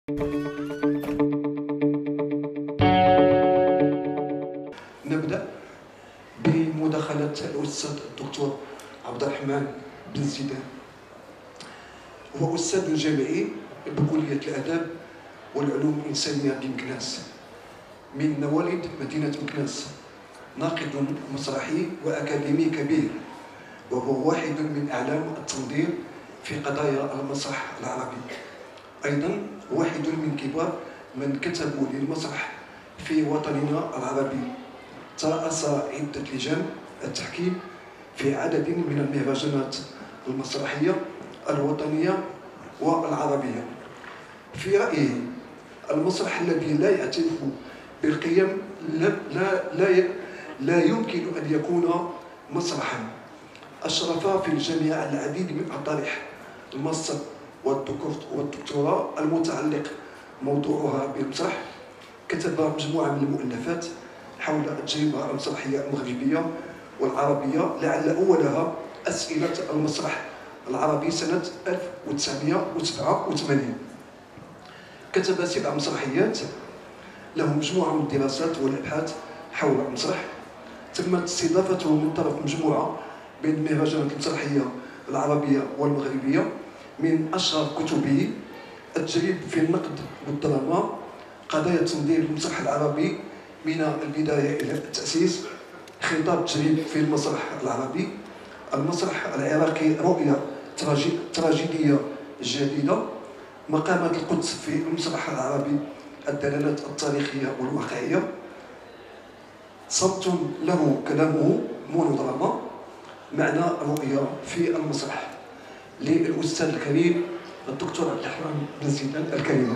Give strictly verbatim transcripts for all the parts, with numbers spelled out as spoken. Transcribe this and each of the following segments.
نبدأ بمداخلة الأستاذ الدكتور عبد الرحمن بن زيدان. هو أستاذ جامعي بكلية الآداب والعلوم الإنسانية بمكناس من مواليد مدينة مكناس، ناقد مسرحي وأكاديمي كبير، وهو واحد من أعلام التنظير في قضايا المسرح العربي. أيضا واحد من كبار من كتبوا للمسرح في وطننا العربي. ترأس عدة لجان التحكيم في عدد من المهرجانات المسرحية الوطنية والعربية. في رأيه المسرح الذي لا يعترف بالقيم لا, لا, لا, لا يمكن أن يكون مسرحا. أشرف في الجامعة العديد من أطارح الماستر والدكتوراه المتعلق موضوعها بالمسرح. كتب مجموعة من المؤلفات حول التجربة المسرحية المغربية والعربية، لعل أولها أسئلة المسرح العربي سنة ألف وتسعمائة وسبعة وثمانين. كتب سبع مسرحيات، له مجموعة من الدراسات والأبحاث حول المسرح. تمت استضافته من طرف مجموعة من المهرجانات المسرحية العربية والمغربية. من أشهر كتبه التجريب في النقد والدراما، قضايا تنظير المسرح العربي من البداية إلى التأسيس، خطاب تجريب في المسرح العربي، المسرح العراقي رؤية تراجيدية جديدة، مقامات القدس في المسرح العربي، الدلالات التاريخية والواقعية، صمت له كلامه مونودراما، معنى الرؤية في المسرح. للأستاذ الكريم الدكتور عبد الرحمن بن زيدان الكريمة.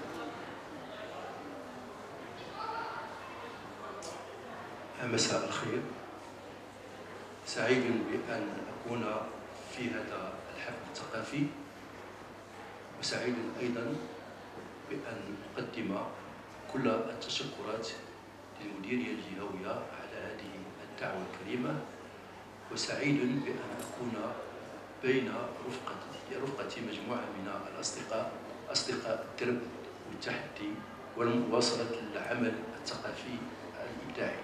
مساء الخير، سعيد بأن أكون في هذا الحفل الثقافي، وسعيد أيضا بأن أقدم كل التشكرات للمديرية الجهوية على هذه الدعوة الكريمة، وسعيد بأن أكون بين رفقة رفقة مجموعة من الأصدقاء أصدقاء الدرب والتحدي والمواصلة العمل الثقافي الإبداعي.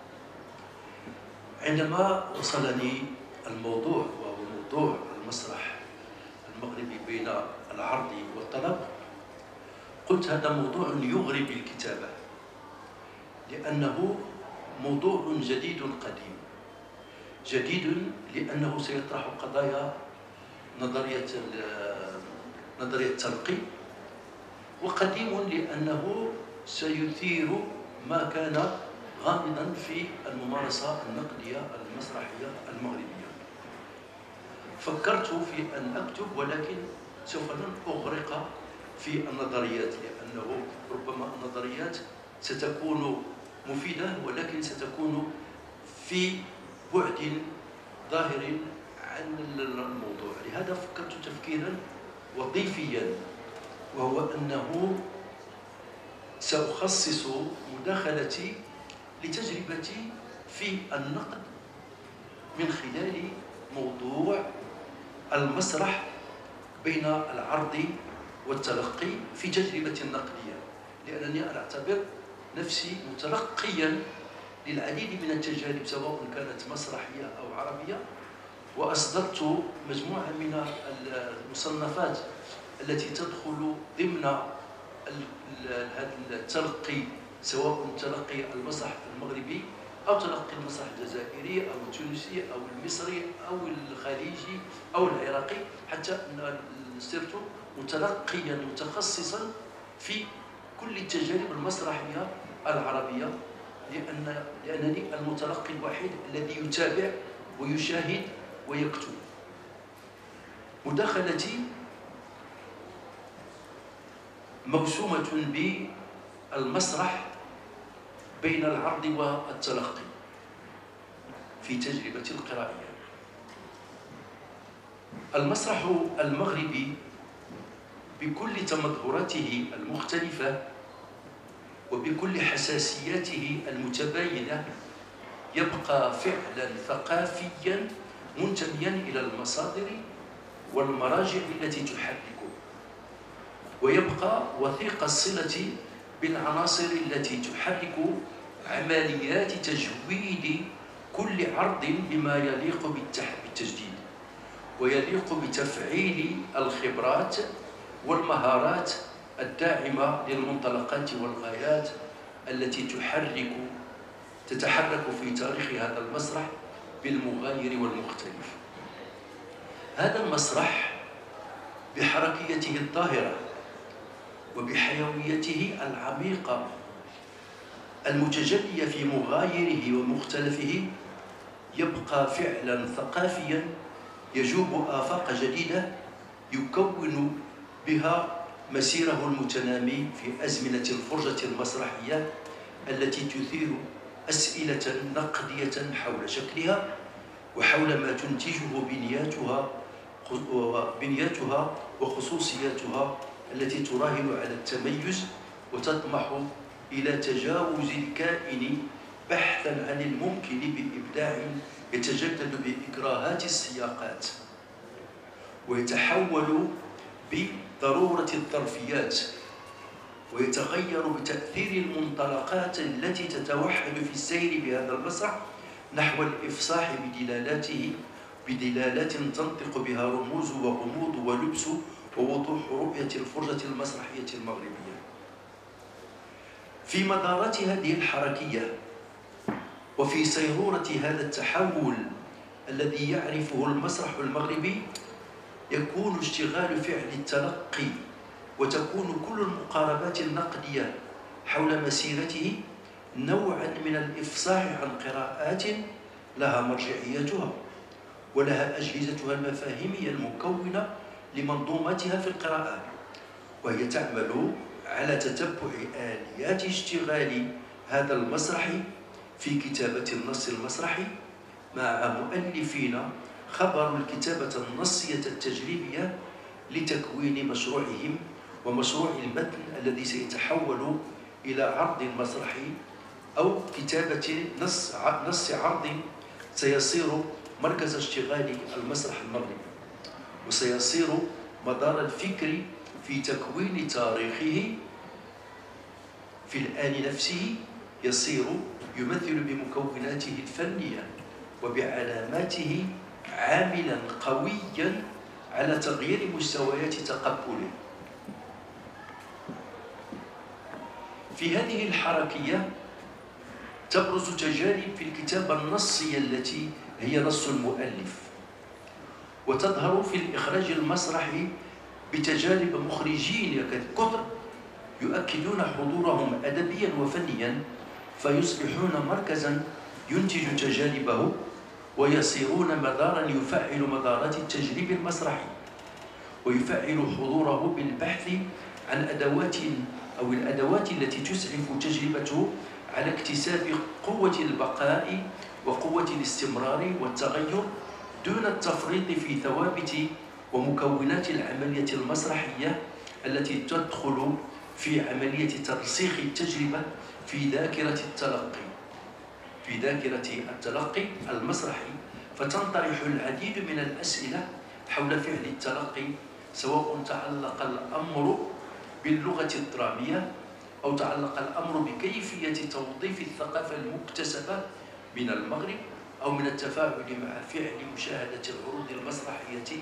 عندما وصلني الموضوع وهو موضوع المسرح المغربي بين العرض والطلب، قلت هذا موضوع يغري بالكتابة، لأنه موضوع جديد قديم. جديد لأنه سيطرح قضايا نظرية نظرية التلقي، وقديم لأنه سيثير ما كان غامضا في الممارسة النقدية المسرحية المغربية. فكرت في أن أكتب، ولكن سوف لن أغرق في النظريات، لأنه ربما النظريات ستكون مفيدة ولكن ستكون في بعد ظاهر عن الموضوع. لهذا فكرت تفكيرا وظيفيا، وهو أنه سأخصص مداخلتي لتجربتي في النقد من خلال موضوع المسرح بين العرض والتلقي في تجربة نقدية، لأنني أنا أعتبر نفسي متلقيا للعديد من التجارب سواء كانت مسرحية أو عربية، وأصدرت مجموعة من المصنفات التي تدخل ضمن هذا التلقي، سواء تلقي المسرح المغربي أو تلقي المسرح الجزائري أو التونسي أو المصري أو الخليجي أو العراقي، حتى أن صرت متلقيا متخصصا في كل التجارب المسرحية العربية، لأن لأنني المتلقي الوحيد الذي يتابع ويشاهد ويكتب. مداخلتي موسومة بالمسرح بين العرض والتلقي في تجربة القرائية. المسرح المغربي بكل تمظهراته المختلفة وبكل حساسياته المتباينة يبقى فعلا ثقافيا منتميا إلى المصادر والمراجع التي تحركه. ويبقى وثيق الصلة بالعناصر التي تحرك عمليات تجويد كل عرض بما يليق بالتجديد ويليق بتفعيل الخبرات والمهارات الداعمة للمنطلقات والغايات التي تحرك تتحرك في تاريخ هذا المسرح بالمغاير والمختلف. هذا المسرح بحركيته الظاهرة وبحيويته العميقة المتجلية في مغايره ومختلفه يبقى فعلا ثقافيا يجوب آفاق جديدة يكون بها مسيره المتنامي في أزمنة الفرجة المسرحية التي تثير أسئلة نقدية حول شكلها وحول ما تنتجه بنياتها بنياتها وخصوصياتها التي تراهن على التميز وتطمح إلى تجاوز الكائن بحثا عن الممكن بإبداع يتجدد بإكراهات السياقات ويتحول بضرورة الظرفيات ويتغير بتأثير المنطلقات التي تتوحد في السير بهذا المسرح نحو الإفصاح بدلالاته بدلالات تنطق بها رموز وغموض ولبس ووضوح رؤية الفرجة المسرحية المغربية. في مدارات هذه الحركية وفي سيرورة هذا التحول الذي يعرفه المسرح المغربي يكون اشتغال فعل التلقي وتكون كل المقاربات النقدية حول مسيرته نوعا من الإفصاح عن قراءات لها مرجعيتها ولها أجهزتها المفاهيمية المكونة لمنظومتها في القراءة، وهي تعمل على تتبع آليات اشتغال هذا المسرح في كتابة النص المسرحي مع مؤلفين خبروا الكتابة النصية التجريبية لتكوين مشروعهم ومشروع المتن الذي سيتحول إلى عرض مسرحي أو كتابة نص نص عرض سيصير مركز اشتغال المسرح المغربي وسيصير مدار الفكر في تكوين تاريخه في الآن نفسه يصير يمثل بمكوناته الفنية وبعلاماته عاملا قويا على تغيير مستويات تقبله. في هذه الحركية تبرز تجارب في الكتابة النصية التي هي نص المؤلف وتظهر في الإخراج المسرحي بتجارب مخرجين كثر يؤكدون حضورهم أدبيا وفنيا فيصبحون مركزا ينتج تجاربه ويصيرون مدارا يفعل مدارات التجريب المسرحي ويفعل حضوره بالبحث عن أدوات أو الأدوات التي تسعف تجربته على اكتساب قوة البقاء وقوة الاستمرار والتغير دون التفريط في ثوابت ومكونات العملية المسرحية التي تدخل في عملية ترسيخ التجربة في ذاكرة التلقي في ذاكرة التلقي المسرحي فتنطرح العديد من الأسئلة حول فعل التلقي سواء تعلق الأمر باللغة الدرامية أو تعلق الأمر بكيفية توظيف الثقافة المكتسبة من المغرب أو من التفاعل مع فعل مشاهدة العروض المسرحية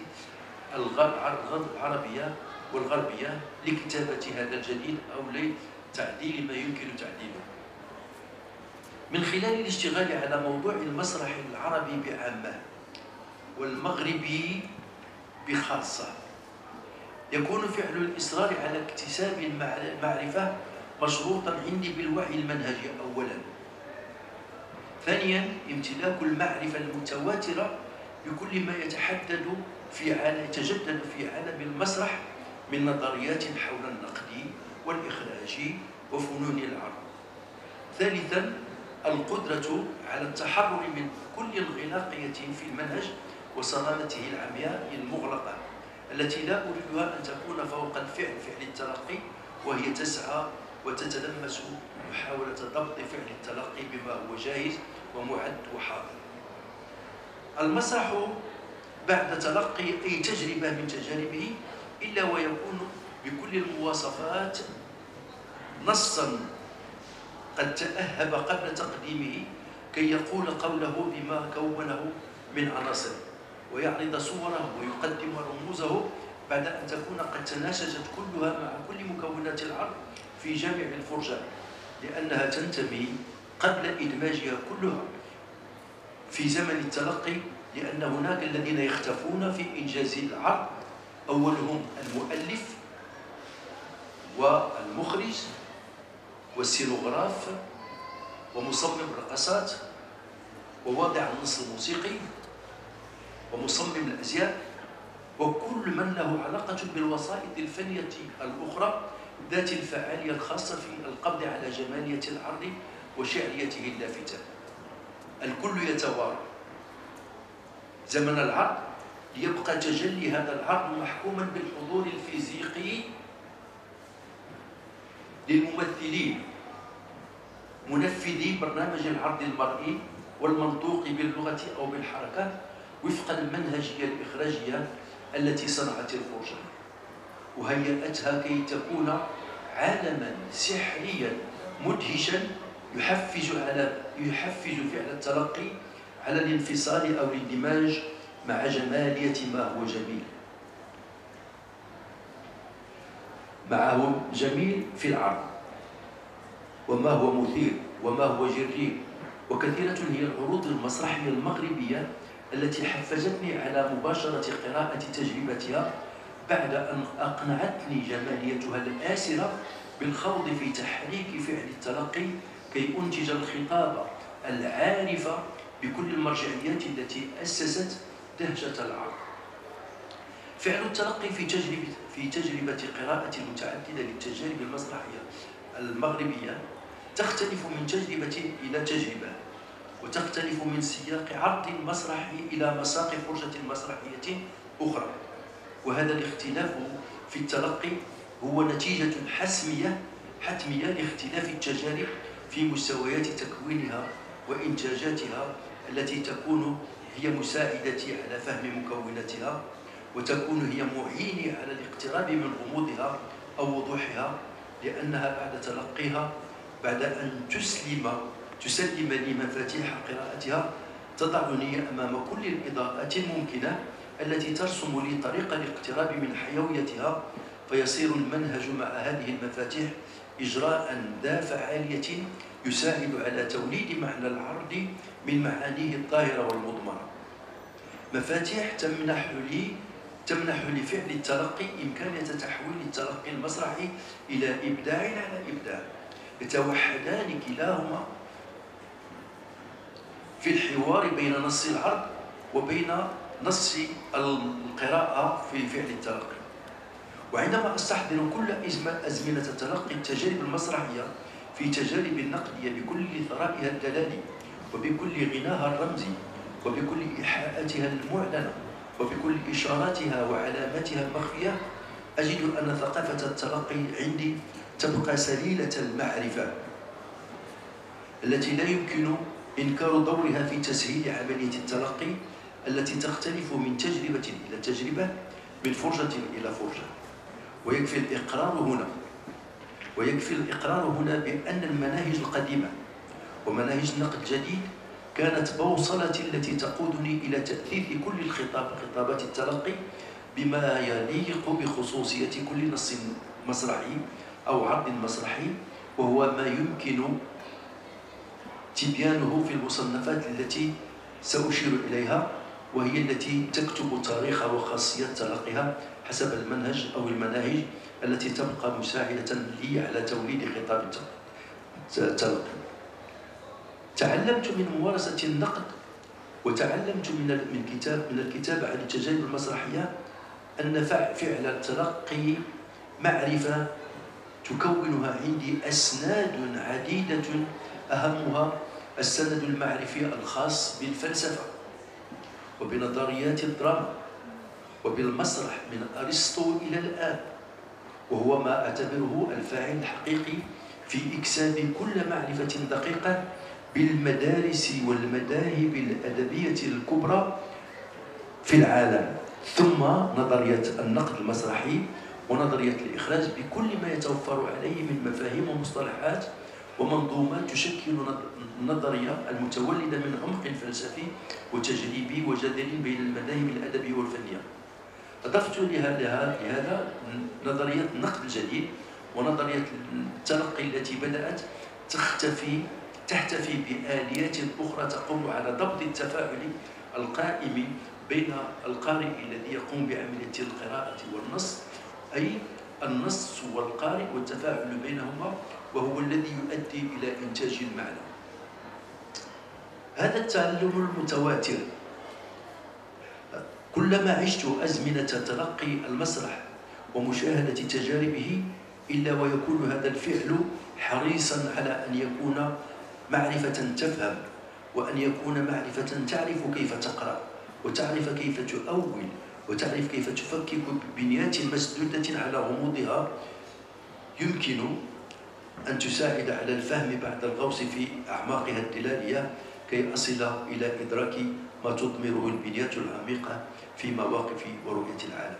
العربية والغربية لكتابة هذا الجديد أو لتعديل ما يمكن تعديله. من خلال الاشتغال على موضوع المسرح العربي بعامة والمغربي بخاصة يكون فعل الإصرار على اكتساب المعرفة مشروطا عندي بالوعي المنهجي أولا. ثانيا امتلاك المعرفة المتواترة بكل ما يتحدد في عالم يتجدد في عالم المسرح من نظريات حول النقد والإخراج وفنون العرض. ثالثا القدرة على التحرر من كل انغلاقية في المنهج وصلامته العمياء المغلقة التي لا أريدها أن تكون فوق الفعل فعل التلقي وهي تسعى وتتلمس محاولة ضبط فعل التلقي بما هو جاهز ومعد وحاضر. المسرح بعد تلقي أي تجربة من تجاربه إلا ويكون بكل المواصفات نصا قد تأهب قبل تقديمه كي يقول قوله بما كونه من عناصر، ويعرض صوره ويقدم رموزه بعد أن تكون قد تناسجت كلها مع كل مكونات العرض في جامع الفرجة، لأنها تنتمي قبل إدماجها كلها في زمن التلقي، لأن هناك الذين يختفون في إنجاز العرض، أولهم المؤلف والمخرج والسينوغراف ومصمم الرقصات وواضع النص الموسيقي ومصمم الأزياء وكل من له علاقة بالوسائط الفنية الأخرى ذات الفعالية الخاصة في القبض على جمالية العرض وشعريته اللافتة. الكل يتوارى زمن العرض ليبقى تجلي هذا العرض محكوما بالحضور الفيزيقي للممثلين منفذي برنامج العرض المرئي والمنطوق باللغة أو بالحركات وفق المنهجية الإخراجية التي صنعت الفرجة وهيأتها كي تكون عالما سحريا مدهشا يحفز على يحفز فعل التلقي على الانفصال أو الاندماج مع جمالية ما هو جميل معه جميل في العرض وما هو مثير وما هو جريء. وكثيرة هي العروض المسرحية المغربية التي حفزتني على مباشرة قراءة تجربتها بعد أن أقنعتني جماليتها الآسرة بالخوض في تحريك فعل التلقي كي أنتج الخطاب العارف بكل المرجعيات التي أسست دهشة العرض. فعل التلقي في تجربة في تجربة قراءة متعددة للتجارب المسرحية المغربية تختلف من تجربة إلى تجربة، وتختلف من سياق عرض مسرحي إلى مساق فرجة مسرحية أخرى، وهذا الاختلاف في التلقي هو نتيجة حسمية حتمية لاختلاف التجارب في مستويات تكوينها وإنتاجاتها التي تكون هي مساعدتي على فهم مكوناتها وتكون هي معيني على الاقتراب من غموضها أو وضوحها، لأنها بعد تلقيها بعد أن تسلم تسلم لي مفاتيح قراءتها تضعني أمام كل الإضاءات الممكنة التي ترسم لي طريق الاقتراب من حيويتها، فيصير المنهج مع هذه المفاتيح إجراء ذا فعالية يساعد على توليد معنى العرض من معانيه الظاهرة والمضمرة. مفاتيح تمنح لي تمنح لفعل التلقي إمكانية تحويل التلقي المسرحي إلى إبداع على إبداع، يتوحدان كلاهما في الحوار بين نص العرض وبين نص القراءة في فعل التلقي. وعندما أستحضر كل أزمنة تلقي التجارب المسرحية في تجارب النقدية بكل ثرائها الدلالي وبكل غناها الرمزي وبكل إيحاءاتها المعلنة وبكل إشاراتها وعلاماتها المخفية، أجد أن ثقافة التلقي عندي تبقى سليلة المعرفة التي لا يمكن إنكار دورها في تسهيل عملية التلقي التي تختلف من تجربة إلى تجربة من فرجة إلى فرجة. ويكفي الإقرار هنا ويكفي الإقرار هنا بأن المناهج القديمة ومناهج النقد الجديد كانت بوصلتي التي تقودني إلى تأثيث كل الخطاب خطابات التلقي بما يليق بخصوصية كل نص مسرحي أو عرض مسرحي، وهو ما يمكن تبيانه في المصنفات التي سأشير إليها، وهي التي تكتب تاريخ وخاصية تلقيها حسب المنهج أو المناهج التي تبقى مساعدة لي على توليد خطاب التلقي. تعلمت من ممارسة النقد وتعلمت من من كتاب من الكتابة عن التجارب المسرحية أن فعل التلقي معرفة تكونها عندي أسناد عديدة، أهمها السند المعرفي الخاص بالفلسفة وبنظريات الدراما وبالمسرح من أرسطو إلى الآن، وهو ما أعتبره الفاعل الحقيقي في إكساب كل معرفة دقيقة بالمدارس والمذاهب الأدبية الكبرى في العالم، ثم نظرية النقد المسرحي ونظرية الإخراج بكل ما يتوفر عليه من مفاهيم ومصطلحات ومنظومات تشكل النظرية المتولدة من عمق فلسفي وتجريبي وجذري بين المذاهب الأدبية والفنية. أضفت لهذا نظرية النقد الجديد ونظرية التلقي التي بدأت تختفي تحتفي بآليات أخرى تقوم على ضبط التفاعل القائم بين القارئ الذي يقوم بعملية القراءة والنص، أي النص والقارئ والتفاعل بينهما، وهو الذي يؤدي إلى إنتاج المعنى. هذا التعلم المتواتر كلما عشت أزمنة تلقي المسرح ومشاهدة تجاربه إلا ويكون هذا الفعل حريصا على أن يكون معرفة تفهم، وأن يكون معرفة تعرف كيف تقرأ، وتعرف كيف تؤول، وتعرف كيف تفكك بنيات مسدودة على غموضها يمكن أن تساعد على الفهم بعد الغوص في أعماقها الدلالية كي أصل إلى إدراك ما تضمره البنيات العميقة في مواقف ورؤية العالم.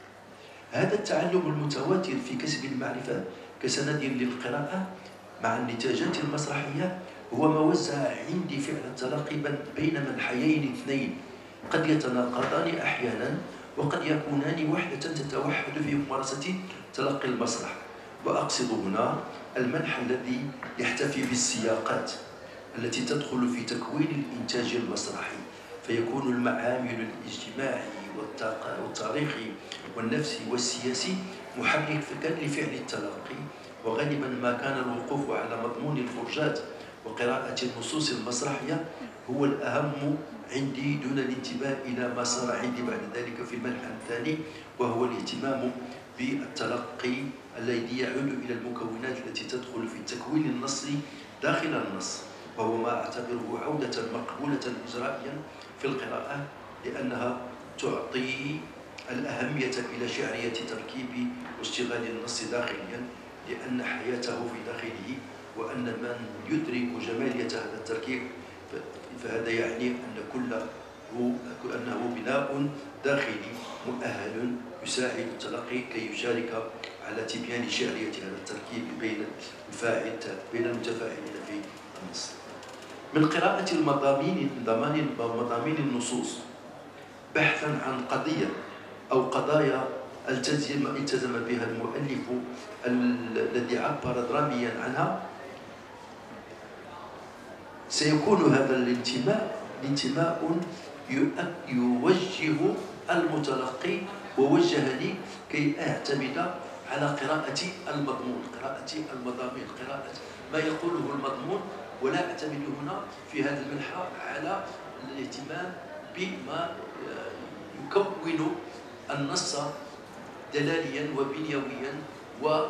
هذا التعلم المتواتر في كسب المعرفة كسند للقراءة مع النتاجات المسرحية هو ما وزع عندي فعل التلقي بين منحيين اثنين قد يتناقضان أحيانا وقد يكونان وحدة تتوحد في ممارسة تلقي المسرح. وأقصد هنا المنحى الذي يحتفي بالسياقات التي تدخل في تكوين الإنتاج المسرحي، فيكون المعامل الاجتماعي والتاريخي والنفسي والسياسي محركا لفعل التلقي. وغالبا ما كان الوقوف على مضمون الفرجات وقراءة النصوص المسرحية هو الأهم عندي دون الانتباه إلى ما صار عندي بعد ذلك في المنحى الثاني، وهو الاهتمام بالتلقي الذي يعود إلى المكونات التي تدخل في التكوين النصي داخل النص، وهو ما أعتبره عودة مقبولة إجرائيا في القراءة، لأنها تعطي الأهمية إلى شعرية تركيب واشتغال النص داخليا، لأن حياته في داخله، وأن من يدرك جمالية هذا التركيب فهذا يعني أن كله أنه بناء داخلي مؤهل يساعد التلقي كي يشارك على تبيان شعرية هذا التركيب بين الفاعل بين المتفاعلين في النص. من قراءة المضامين مضامين النصوص بحثا عن قضية أو قضايا التزم التزم بها المؤلف الذي عبر دراميا عنها، سيكون هذا الانتماء انتماء يوجه المتلقي ووجهني كي أعتمد على قراءة المضمون، قراءة المضامين، قراءة ما يقوله المضمون، ولا أعتمد هنا في هذا المنحى على الاهتمام بما يكون النص دلاليا وبنيويا و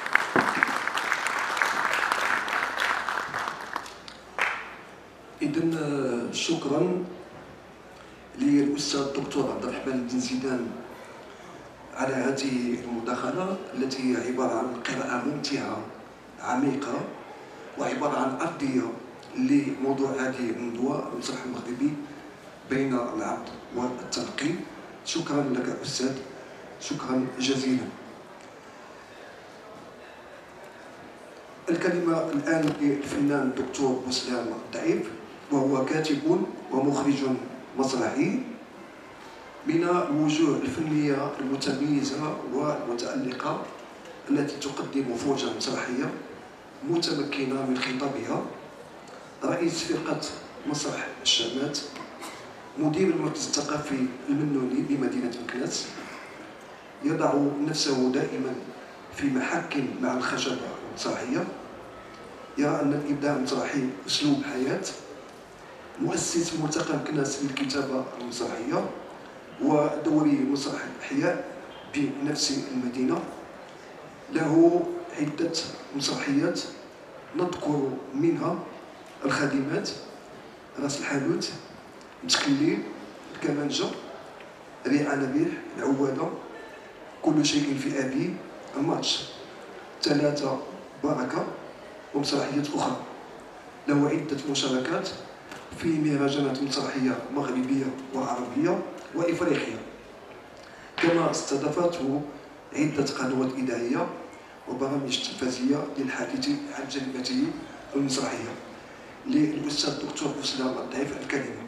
إذن شكرا للأستاذ الدكتور عبد الرحمن بن زيدان على هذه المداخلة التي هي عبارة عن قراءة ممتعة عميقة، وعبارة عن أرضية لموضوع هذه الندوة المسرح المغربي بين العرض والتلقي. شكرا لك أستاذ، شكرا جزيلا. الكلمة الآن للفنان الدكتور بسلام ضعيف، وهو كاتب ومخرج مسرحي من الوجوه الفنية المتميزة والمتألقة التي تقدم فرجة مسرحية متمكنة من خطابها، رئيس فرقة مسرح الشامات، مدير المركز الثقافي المنوني بمدينة مكناس، يضع نفسه دائما في محك مع الخشبة المسرحية، يرى أن الإبداع المسرحي أسلوب حياة، مؤسس ملتقى مكناس للكتابة المسرحية ودوري مسرح الإحياء بنفس المدينة. له عدة مسرحيات نذكر منها الخادمات، راس الحانوت، متكليل، الكمانجة، ريع نبيح، العوادة، كل شيء في أبي، الماتش، ثلاثة، بركة، ومسرحيات أخرى. له عدة مشاركات في مهرجانات مسرحية مغربية وعربية وإفريقية، كما استضافته عدة قنوات إذاعية وبرامج تلفزية للحديث عن جريمته المسرحية. للأستاذ الدكتور أسلام الضعيف الكلمة.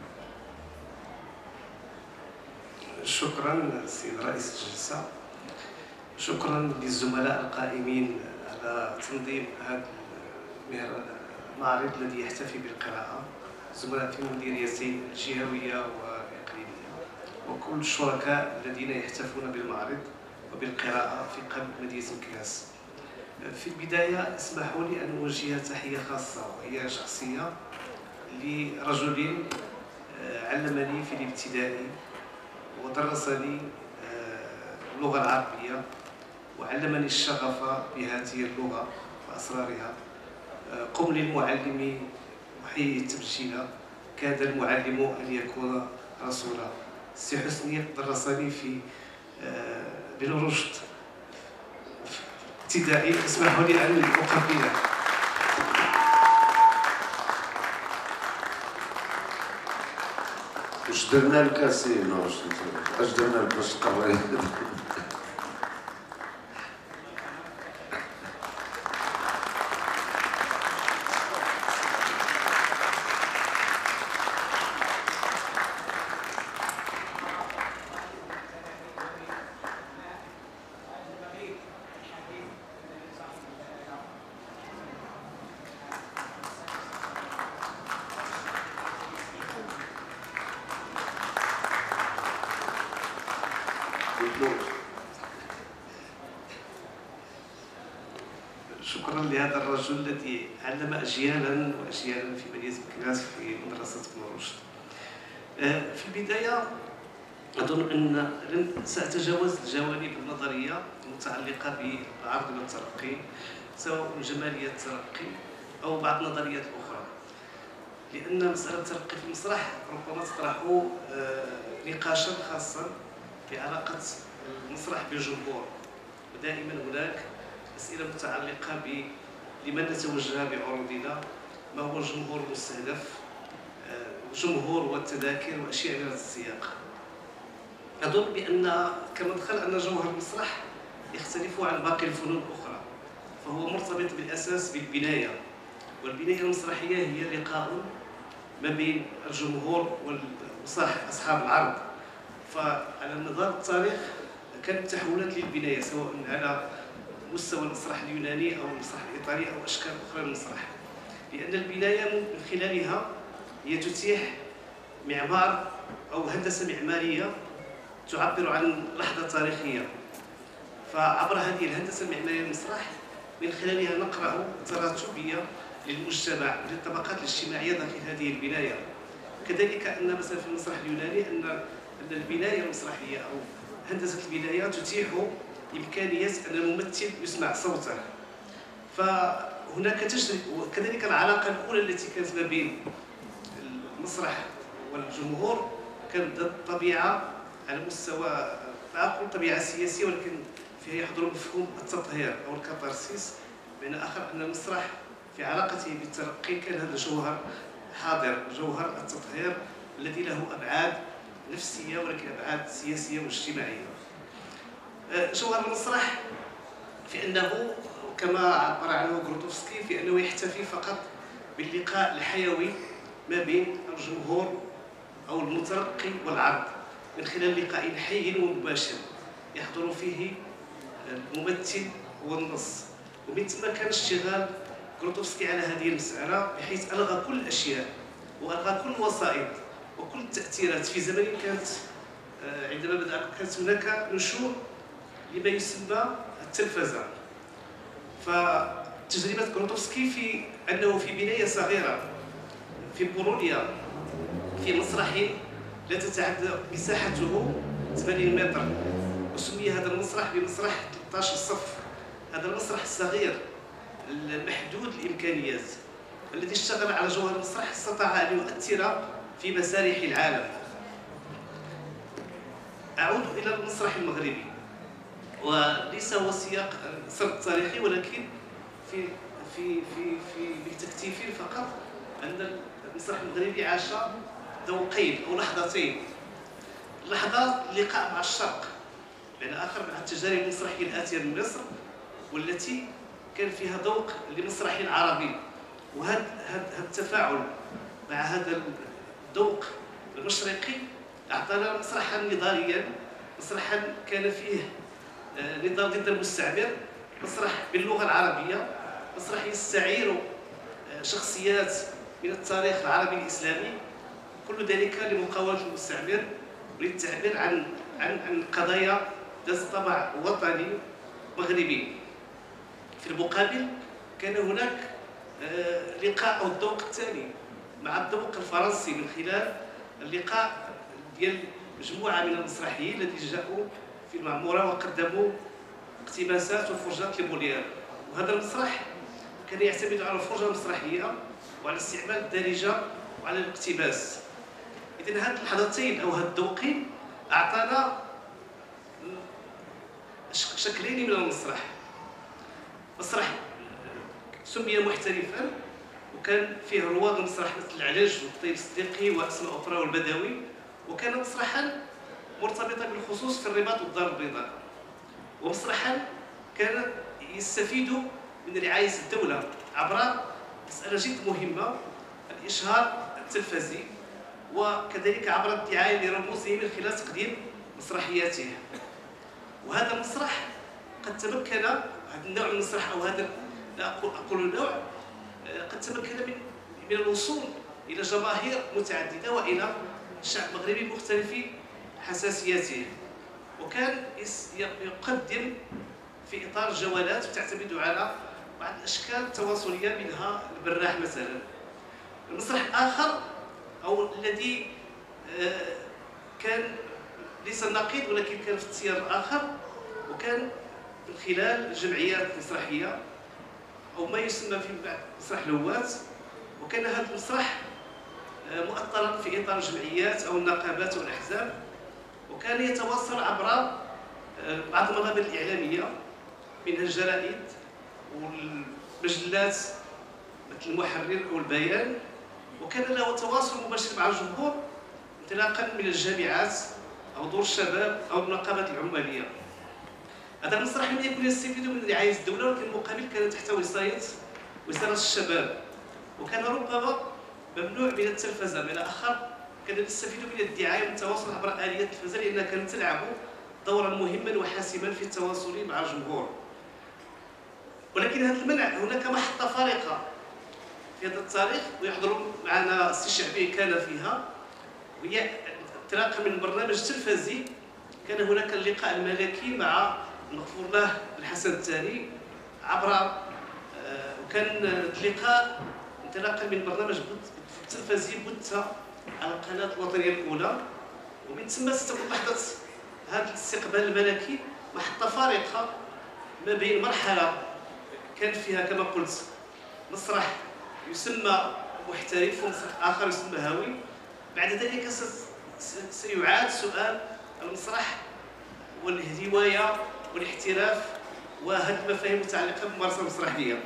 شكرا سيد رئيس الجلسة، شكرا للزملاء القائمين على تنظيم هذا المعرض الذي يحتفي بالقراءة، زملاء في المديريتين الجهوية والإقليمية وكل الشركاء الذين يحتفون بالمعرض وبالقراءة في قلب مدينة مكناس. في البداية اسمحوا لي أن أوجه تحية خاصة وهي شخصية لرجل علمني في الابتدائي ودرسني اللغة العربية وعلمني الشغف بهذه اللغة وأسرارها. قم للمعلم وحيه التبجيل، كاد المعلم أن يكون رسولا. سي حسني درسني في بن رشد ابتدائي، اسمحوا لي أن أقبله. واش درنا لك اسي نوش؟ اش درنا لك باش تقري؟ شكرا لهذا الرجل الذي علم اجيالا واجيالا في مدينه مكناس في مدرسه بن رشد. في البدايه اظن ان لن ساتجاوز الجوانب النظريه المتعلقه بالعرض والترقي، سواء جماليه الترقي او بعض النظريات الاخرى، لان مساله الترقي في المسرح ربما تطرح نقاشا خاصا في علاقه المسرح بالجمهور، ودائما هناك أسئلة متعلقة ب لمن نتوجه بعروضنا، ما هو الجمهور المستهدف، الجمهور والتذاكر وأشياء من هذا السياق. أظن بأن كمدخل أن جوهر المسرح يختلف عن باقي الفنون الأخرى، فهو مرتبط بالأساس بالبناية، والبناية المسرحية هي لقاء ما بين الجمهور وصاحب أصحاب العرض. فعلى مدار التاريخ كانت تحولات للبناية سواء على مستوى المسرح اليوناني او المسرح الايطالي او اشكال اخرى من المسرح، لان البنايه من خلالها هي تتيح معمار او هندسه معماريه تعبر عن لحظه تاريخيه. فعبر هذه الهندسه المعماريه للمسرح من خلالها نقرا تراتبيه للمجتمع للطبقات الاجتماعيه داخل هذه البنايه. كذلك ان مثلا في المسرح اليوناني ان ان البنايه المسرحيه او هندسه البنايه تتيح إمكانية أن الممثل يسمع صوته. فهناك تجري وكذلك العلاقة الأولى التي كانت ما بين المسرح والجمهور كانت ذات طبيعة على مستوى لا أقول طبيعة سياسية، ولكن فيها يحضر مفهوم التطهير أو الكاتارسيس، بمعنى آخر أن المسرح في علاقته بالترقي كان هذا جوهر حاضر، جوهر التطهير الذي له أبعاد نفسية ولكن أبعاد سياسية واجتماعية. جوهر المسرح في أنه كما عبر عنه غروتوفسكي في أنه يحتفي فقط باللقاء الحيوي ما بين الجمهور أو المتلقي والعرض من خلال لقاء حي ومباشر يحضر فيه الممثل والنص. ومن ثم كان اشتغال غروتوفسكي على هذه المسألة بحيث ألغى كل الأشياء وألغى كل الوسائط وكل التأثيرات في زمن كانت عندما بدأ كانت هناك نشوء لما يسمى التلفزة. فتجربة غروتوفسكي في أنه في بناية صغيرة في بولونيا في مسرح لا تتعدى مساحته ثمانين متر، وسمي هذا المسرح بمسرح ثلاثة عشر صف. هذا المسرح الصغير المحدود الإمكانيات الذي اشتغل على جوهر المسرح استطاع أن يؤثر في مسارح العالم. أعود إلى المسرح المغربي، وليس هو سياق سرد تاريخي ولكن في في في في بالتكتيفين فقط أن المسرح المغربي عاش ذوقين أو لحظتين. لحظة اللقاء مع الشرق بمعنى اخر مع التجارب المسرحيه الاتيه من مصر والتي كان فيها ذوق لمسرحي العربي. وهذا هذا التفاعل مع هذا الذوق المشرقي اعطانا مسرحا نضاليا، مسرحا كان فيه نضال ضد المستعمر، مسرح باللغه العربيه، مسرح يستعير شخصيات من التاريخ العربي الاسلامي، كل ذلك لمقاومه المستعمر وللتعبير عن عن عن قضايا ذات طابع وطني مغربي. في المقابل كان هناك لقاء او الذوق الثاني مع الذوق الفرنسي من خلال اللقاء ديال مجموعه من المسرحيين الذين جاءوا في المعموره وقدموا اقتباسات وفرجات لموليير. وهذا المسرح كان يعتمد على الفرجه المسرحيه وعلى استعمال الدارجه وعلى الاقتباس. اذا هاد اللحظتين او هاد الذوقين اعطانا شكلين من المسرح. مسرح سمي محترفا وكان فيه رواد المسرح مثل العلاج والطيب الصديقي واسماء اخرى والبدوي، وكان مسرحا مرتبطا بالخصوص في الرباط والدار البيضاء، ومسرحا كان يستفيد من رعايه الدوله عبر مساله جد مهمه، الاشهار التلفزي، وكذلك عبر الدعايه لرموزه من خلال تقديم مسرحياته. وهذا المسرح قد تمكن، هذا النوع من المسرح او هذا لا اقول النوع، قد تمكن من من الوصول الى جماهير متعدده والى الشعب المغربي بمختلف حساسياته، وكان يقدم في اطار جولات تعتمد على بعض الاشكال التواصليه منها البراح مثلا. المسرح الاخر او الذي كان ليس النقيض ولكن كان في التيار الاخر، وكان من خلال الجمعيات المسرحيه او ما يسمى في بعض مسرح لوات. وكان هذا المسرح مؤطرا في اطار الجمعيات او النقابات او الاحزاب، وكان يتواصل عبر بعض المنابر الاعلاميه منها الجرائد والمجلات مثل المحرر او البيان، وكان له تواصل مباشر مع الجمهور انطلاقا من الجامعات او دور الشباب او النقابات العماليه. هذا المسرح لم يكن يستفيد من رعايه الدوله، ولكن المقابل كان تحت وصايه وزاره الشباب، وكان ربما ممنوع من التلفزه. من الاخر كان يستفيد من الدعايه والتواصل عبر اليات التلفزه لانها كانت تلعب دورا مهما وحاسما في التواصل مع الجمهور. ولكن هذا المنع هناك محطه فارقه في هذا التاريخ ويحضر معنا السي شعبي كان فيها، وهي انطلاقا من البرنامج التلفزي. كان هناك اللقاء الملكي مع المغفور له الحسن الثاني عبر، وكان اللقاء انطلاقا من برنامج التلفزي بث على القناه الوطنيه الاولى، ومن ثم ستكون لحظه هذا الاستقبال الملكي محطه فارقه ما بين مرحله كان فيها كما قلت مسرح يسمى محترف ومسرح اخر يسمى هاوي. بعد ذلك سيعاد سؤال المسرح والهوايه والاحتراف وهذه المفاهيم المتعلقه بالممارسه المسرحيه.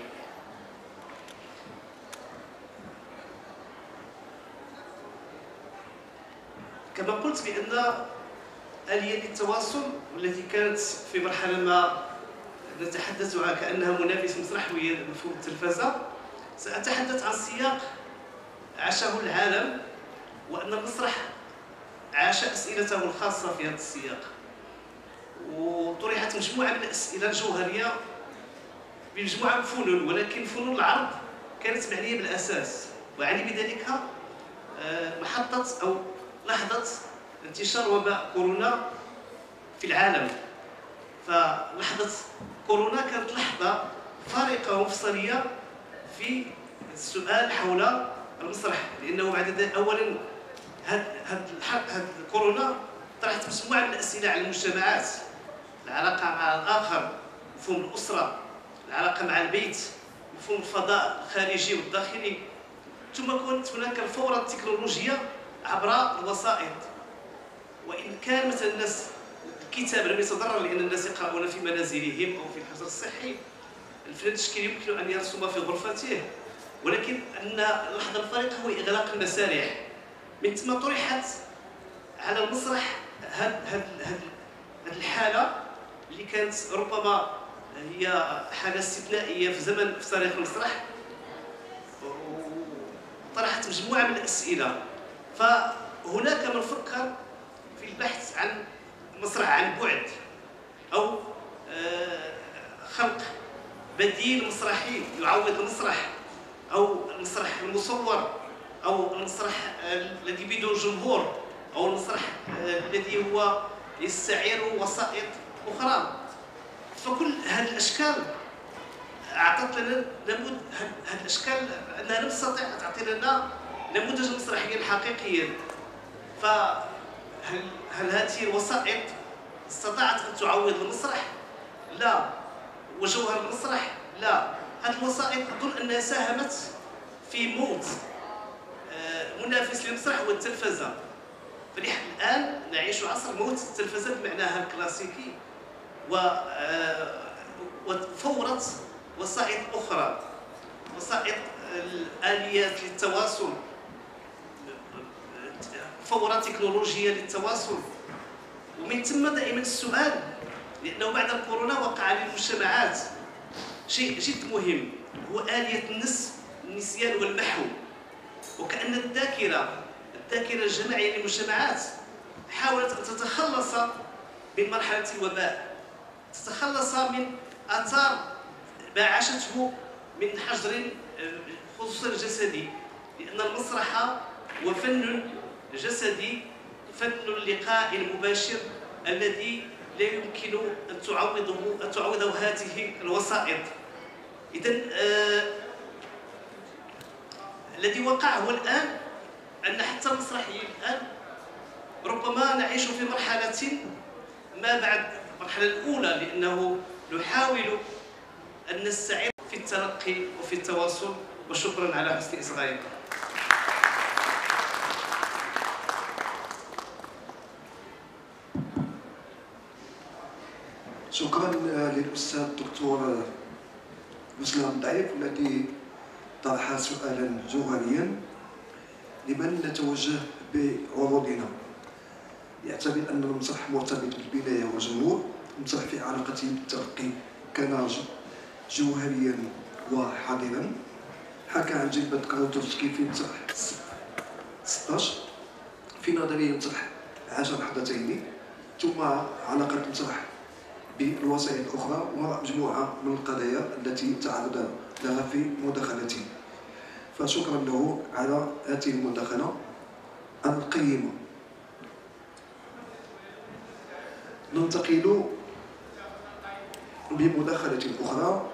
كما قلت بان آلية التواصل والتي كانت في مرحله ما نتحدث عنها كانها منافس مسرح وهي مفهوم التلفزه، ساتحدث عن سياق عاشه العالم، وان المسرح عاش اسئلته الخاصه في هذا السياق، وطرحت مجموعه من الاسئله الجوهريه بمجموعه من الفنون، ولكن فنون العرض كانت معنيه بالاساس، وعني بذلك محطه او لحظه انتشار وباء كورونا في العالم. فلحظه كورونا كانت لحظه فارقه ومفصليه في السؤال حول المسرح، لانه بعد ذلك اولا هاد هاد هاد كورونا طرحت مجموعه من الاسئله على المجتمعات، العلاقه مع الاخر، مفهوم الاسره، العلاقه مع البيت، مفهوم الفضاء الخارجي والداخلي، ثم كانت هناك الفوره التكنولوجيه عبر الوسائط. وان كان مثلا الناس الكتاب لم يتضرر لان الناس يقرؤون في منازلهم او في الحجر الصحي، الفنان التشكيلي يمكن ان يرسم في غرفته، ولكن ان اللحظه الفارقه هو اغلاق المسارح. من ثم طرحت على المسرح هذه هذه الحاله اللي كانت ربما هي حالة استثنائية في زمن في تاريخ المسرح، وطرحت مجموعة من الأسئلة. فهناك من فكر في البحث عن مسرح عن بعد، أو خلق بديل مسرحي يعوض المسرح، أو المسرح المصور، أو المسرح الذي بدون جمهور، أو المسرح الذي هو يستعير وسائط أخرى. فكل هذه الأشكال أعطت لنا نموذج، هذه الأشكال أنها لم تستطع أن تعطي لنا نموذجا مسرحيا حقيقيا. فهل هل هذه الوسائط استطاعت أن تعوض المسرح؟ لا. وجوهر المسرح؟ لا. هذه الوسائط أظن أنها ساهمت في موت منافس للمسرح هو التلفزة. فنحن الآن نعيش عصر موت التلفزة بمعناها الكلاسيكي، وفورت وسائط أخرى، وسائط الآليات للتواصل، فورت تكنولوجيا للتواصل. ومن ثم دائما السؤال، لأنه بعد الكورونا وقع للمجتمعات شيء جد مهم، هو آلية النس النسيان والمحو. وكأن الذاكرة الذاكرة الجماعية للمجتمعات حاولت أن تتخلص من مرحلة الوباء، تتخلص من آثار ما عاشته من حجر خصوصا جسدي، لأن المسرح هو فن جسدي، فن اللقاء المباشر الذي لا يمكن أن تعوضه أن تعوضه هذه الوسائط. إذن آه الذي وقع هو الآن أن حتى المسرحيين الآن ربما نعيش في مرحلة ما بعد المرحلة الأولى، لأنه نحاول أن نستعير في التلقي وفي التواصل. وشكرا على حسن إصغائكم. شكرا للأستاذ الدكتور مسلم ضعيف الذي طرح سؤالا جوهريا. لمن نتوجه بعروضنا؟ يعتبر أن المسرح مرتبط بالبداية والجمهور. المسرح في علاقته بالتلقي كان جوهريا وحاضرا. حكى عن جلبة كاروتوفسكي في مسرح ستة عشر في نظرية مسرح عاش لحظتين، ثم علاقة المسرح بالوسائل الأخرى ومجموعة من القضايا التي تعرض لها في مداخلته. فشكرا له على هذه المداخلة القيمة. ننتقل بمداخلة أخرى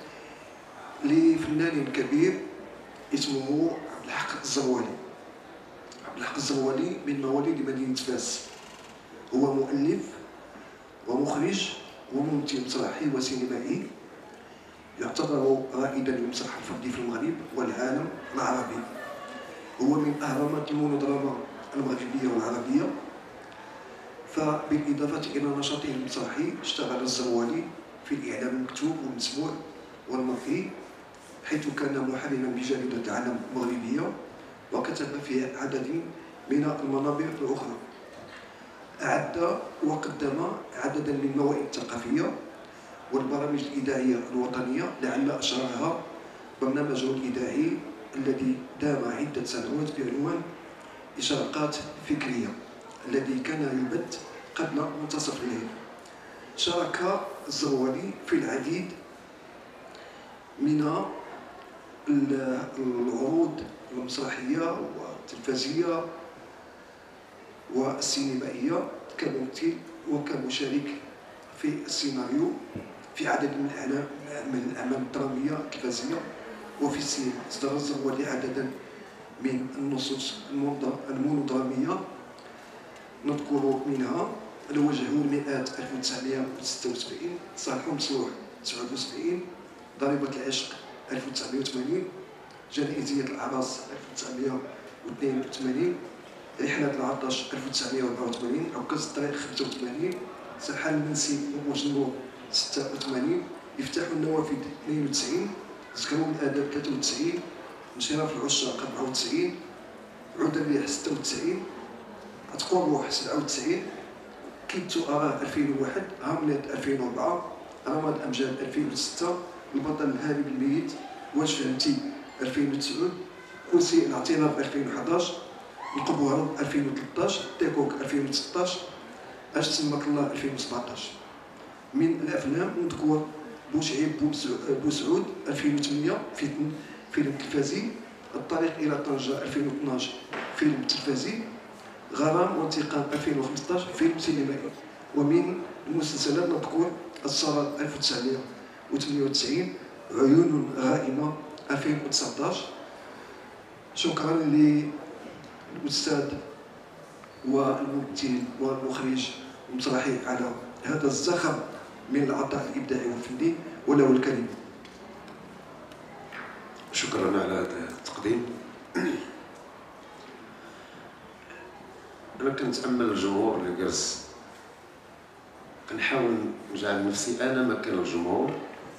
لفنان كبير اسمه عبد الحق الزروالي. عبد الحق الزروالي من مواليد مدينة فاس، هو مؤلف ومخرج وممثل مسرحي وسينمائي، يعتبر رائدا للمسرح الفردي في المغرب والعالم العربي. هو من أهرامات المونودراما المغربية والعربية. فبالإضافة إلى نشاطه المسرحي اشتغل الزروالي في الإعلام المكتوب والمسموع والمرئي، حيث كان محررا بجريدة العالم المغربية وكتب في عدد من المنابر الأخرى. أعد وقدم عددا من الموائد الثقافية والبرامج الإذاعية الوطنية، لعل أشهرها برنامجه الإذاعي الذي دام عدة سنوات بعنوان إشراقات فكرية، الذي كان يبث قبل منتصف الليل. شارك الزروالي في العديد من العروض المسرحية والتلفزيونية والسينمائية كممثل وكمشارك في السيناريو في عدد من من الأعمال الدرامية التلفزيونية وفي السينما. أصدر الزروالي عددا من النصوص المونودرامية، نذكر منها الوجه والمئات ألف وتسعمائة وستة وسبعين، صالح مصلوح تسعة وسبعين، ضريبة العشق ألف وتسعمائة وثمانين، جنائزية الأعراس ألف وتسعمائة واثنين وثمانين، رحلة العطش ألف وتسعمائة وأربعة وثمانين، عكاز الطريق خمسة وثمانين، سرحان المنسي وبوج النور ستة وثمانين، افتح النوافذ اثنين وتسعين، زكرون الآداب ثلاثة وتسعين، انشراف العشاق أربعة وتسعين، عود الريح ستة وتسعين، عتق الروح سبعة وتسعين، كيتو اراه ألفين وواحد، هاملت ألفين وأربعة، رمض امجاد ألفين وستة، البطل الهارب الميت، واش فهمتي ألفين وتسعة، كرسي الاعتراف ألفين وحداش، القبوره ألفين وثلاثطاش، تيكوك ألفين وستطاش، اش تسمك الله ألفين وسبعطاش. من الافلام نذكر بوشعيب بوسعود ألفين وثمانية فتن فيلم تلفازي، الطريق الى طنجه ألفين واثناش فيلم تلفازي، غرام وانتقام ألفين وخمسطاش فيلم سينمائي. ومن المسلسلات نذكر الصلاة ألف وتسعمائة وثمانية وتسعين، عيون غائمة ألفين وتسعطاش. شكرا للأستاذ والممثل والمخرج المسرحي على هذا الزخم من العطاء الإبداعي والفني، وله الكلمة. شكرا على هذا التقديم. أنا كنتأمل الجمهور اللي جالس، كنحاول نجعل نفسي أنا مكان الجمهور،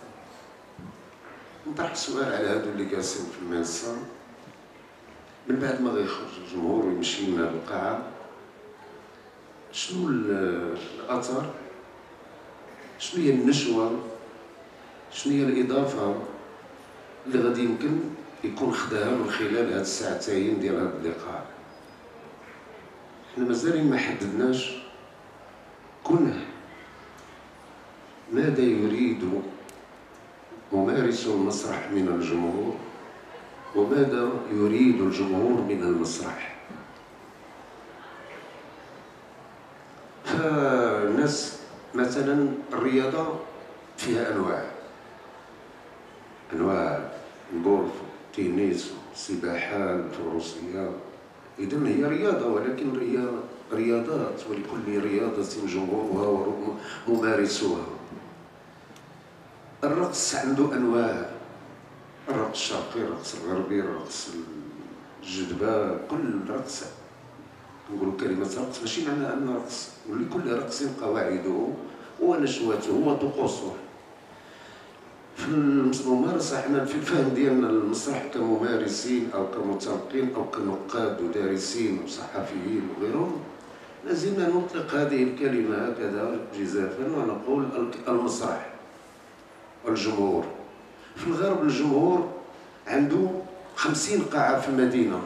نطرح سؤال على هادو اللي جالسين في المنصة من بعد ما غيخرج الجمهور ويمشي من القاعة. شنو الأثر، شنو هي النشوة، شنو هي الإضافة اللي غادي يمكن يكون خداها من خلال هاد الساعتين ديال هاد اللقاء. حنا مازالين ما حددناش كنه ماذا يريد ممارس المسرح من الجمهور وماذا يريد الجمهور من المسرح. فالناس مثلا الرياضة فيها أنواع أنواع الجولف، التنس، السباحة، الفروسية. إذن هي رياضة، ولكن هي رياضات، ولكل رياضة جمهورها وممارسوها. الرقص عنده أنواع، الرقص الشرقي، الرقص الغربي، الرقص الجذبة، كل رقص نقولوا كلمة رقص ماشي معناها أن رقص، ولكل رقص قواعده ونشوته وطقوسه. في الممارسة حنا في الفهم ديالنا المسرح كممارسين أو كمتلقين أو كنقاد ودارسين وصحفيين وغيرهم، لازلنا نطلق هذه الكلمة هكذا جزافا ونقول المسرح والجمهور. في الغرب الجمهور عنده خمسين قاعة في المدينة،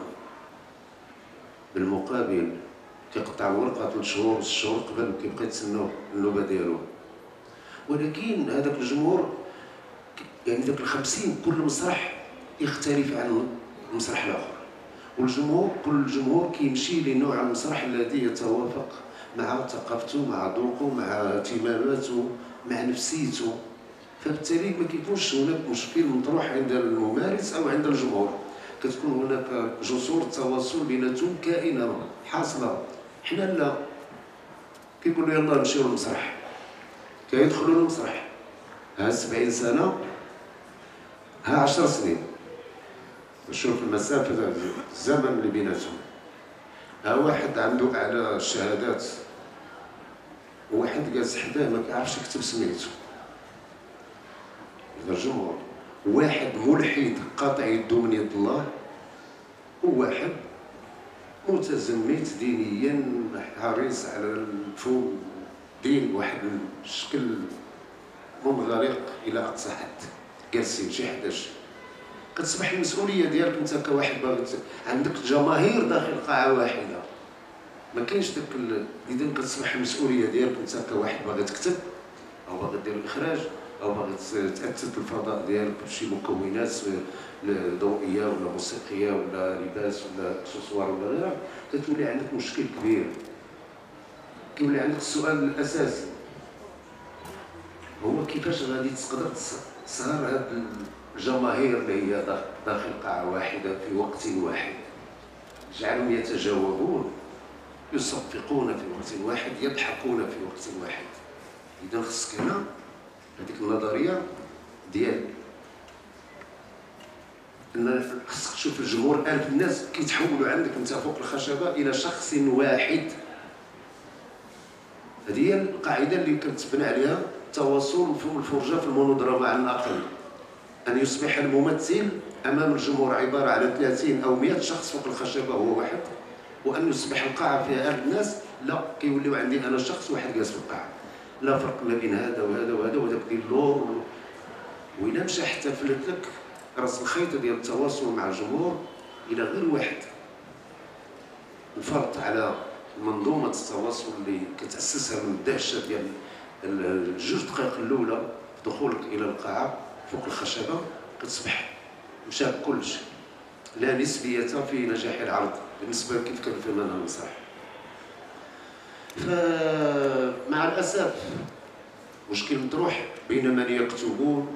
بالمقابل كيقطع ورقة ثلاث شهور ست شهور قبل كيبقى يتسناو النوبة ديالو. ولكن هذاك الجمهور يعني ذاك الخمسين كل مسرح يختلف عن المسرح الآخر، والجمهور كل جمهور كيمشي لنوع المسرح الذي يتوافق مع ثقافته، مع ذوقه، مع اهتماماته، مع نفسيته. فبالتالي ما كيكونش هناك مشكل مطروح عند الممارس او عند الجمهور، كتكون هناك جسور التواصل بيناتهم كائنه حاصله. حنا لا، كيقولوا يلاه نمشيو للمسرح، كيدخلوا للمسرح ها سبعين سنه ها عشر سنين، شوف المسافه الزمن اللي بيناتهم. ها واحد عنده اعلى الشهادات وواحد جالس حداه ما كيعرفش يكتب سميتو. هذا الجمهور. واحد ملحد قاطع يده من يد الله، وواحد متزمت دينيا حريص على الفهم دين بواحد الشكل منغلق الى اقصى حد، جالسين شي حداش. كتصبح المسؤوليه ديالك انت كواحد باغي عندك جماهير داخل قاعه واحده، ما كاينش داك ال... اذا كتصبح المسؤوليه ديالك انت كواحد باغي تكتب او باغي دير الاخراج او باغي تاثر الفضاء ديالك بشي مكونات ضوئيه ولا موسيقيه ولا لباس ولا اكسسوار ولا غيرها، كتولي عندك مشكل كبير. كيولي عندك السؤال الاساسي هو كيفاش غادي تقدر تصهر هاد الجماهير اللي هي داخل قاعه واحده في وقت واحد، جعلهم يتجاوبون، يصفقون في وقت واحد، يضحكون في وقت واحد. اذا خصك هنا هذيك النظريه ديال ان خصك تشوف الجمهور ألف الناس كيتحولوا عندك انت فوق الخشبه الى شخص واحد. هذه هي القاعده اللي كتبنى عليها التواصل والفرجه في المونودراما على الاقل، ان يصبح الممثل امام الجمهور عباره على ثلاثين او مئة شخص فوق الخشبه هو واحد، وان يصبح القاعه فيها ألف الناس، لا، كيوليو عندي انا شخص واحد جالس في القاعه. لا فرق ما بين هذا وهذا وهذا وهذاك ديال اللور. وإلا مشى حتى فلت لك راس الخيط ديال التواصل مع الجمهور الى غير واحد. الفرض على منظومه التواصل اللي كتاسسها من الدهشه ديال الجوج دقائق الاولى في دخولك الى القاعه فوق الخشبه، كتصبح مشى كلشي. لا نسبيه في نجاح العرض بالنسبه كيف كان في منهج المسرح. فمع الاسف مشكل مطروح بين من يكتبون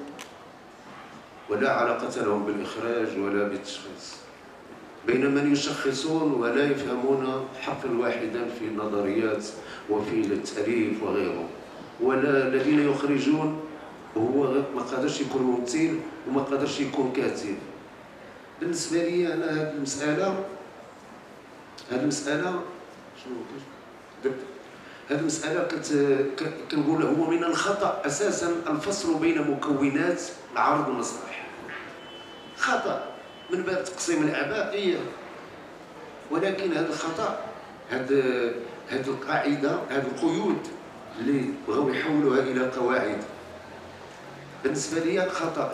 ولا علاقه لهم بالاخراج ولا بالتشخيص، بين من يشخصون ولا يفهمون حرفا واحدا في النظريات وفي التاليف وغيره، ولا الذين يخرجون وهو ما قادرش يكون ممثل وما قادرش يكون كاتب. بالنسبه لي انا هذه المساله هذه المساله شنو هذه المساله كنت كنقول هو من الخطا اساسا الفصل بين مكونات العرض المسرحي. خطا من باب تقسيم الاعباء، إيه. ولكن هذا الخطا، هذا هذه القاعده، هذه القيود اللي بغاو يحولوها الى قواعد بالنسبه لي خطا.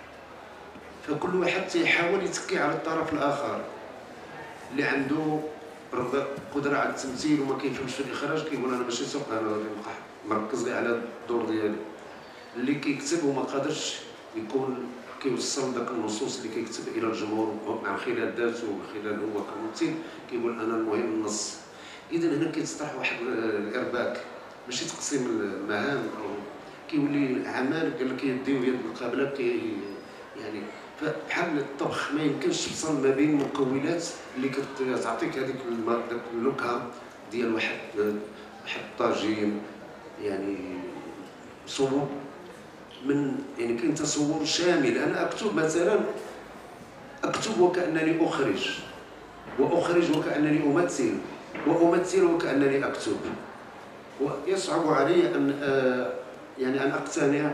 فكل واحد تيحاول يتكي على الطرف الاخر اللي عنده قدره على التمثيل وما كيفهمش في الاخراج، كيقول انا ماشي سوق، انا غادي نبقى مركز غير على الدور ديالي. اللي كيكتب وما قادرش يكون كيوصل داك النصوص اللي كيكتب الى الجمهور من خلال ذاته ومن خلال هو كممثل، كيقول انا المهم النص. اذا هنا كيتطرح واحد الارباك، ماشي تقسيم المهام، او كيولي عمل قال لك يديو يد مقابله كي يعني. فبحال الطبخ ما يمكنش تفصل ما بين مكونات اللي كتعطيك هذيك داك النكهه ديال واحد واحد الطاجين. يعني صوب من يعني كاين تصور شامل. انا اكتب مثلا اكتب وكانني اخرج، واخرج وكانني امثل، وامثل وكانني اكتب. ويصعب علي ان يعني ان اقتنع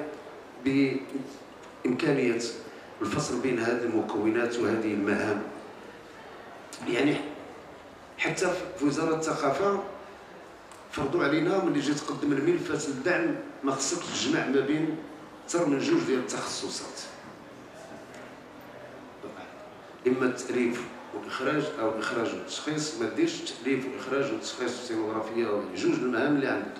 بامكانيه الفصل بين هذه المكونات وهذه المهام. يعني حتى في وزاره الثقافه فرضوا علينا ملي جيت تقدم الملفات للدعم ما خصكش تجمع ما بين اكثر من جوج ديال التخصصات، اما التاليف والاخراج او الاخراج والتشخيص. ما ديرش التاليف والاخراج والتشخيص والسينوغرافيه، يعني جوج المهام اللي عندك.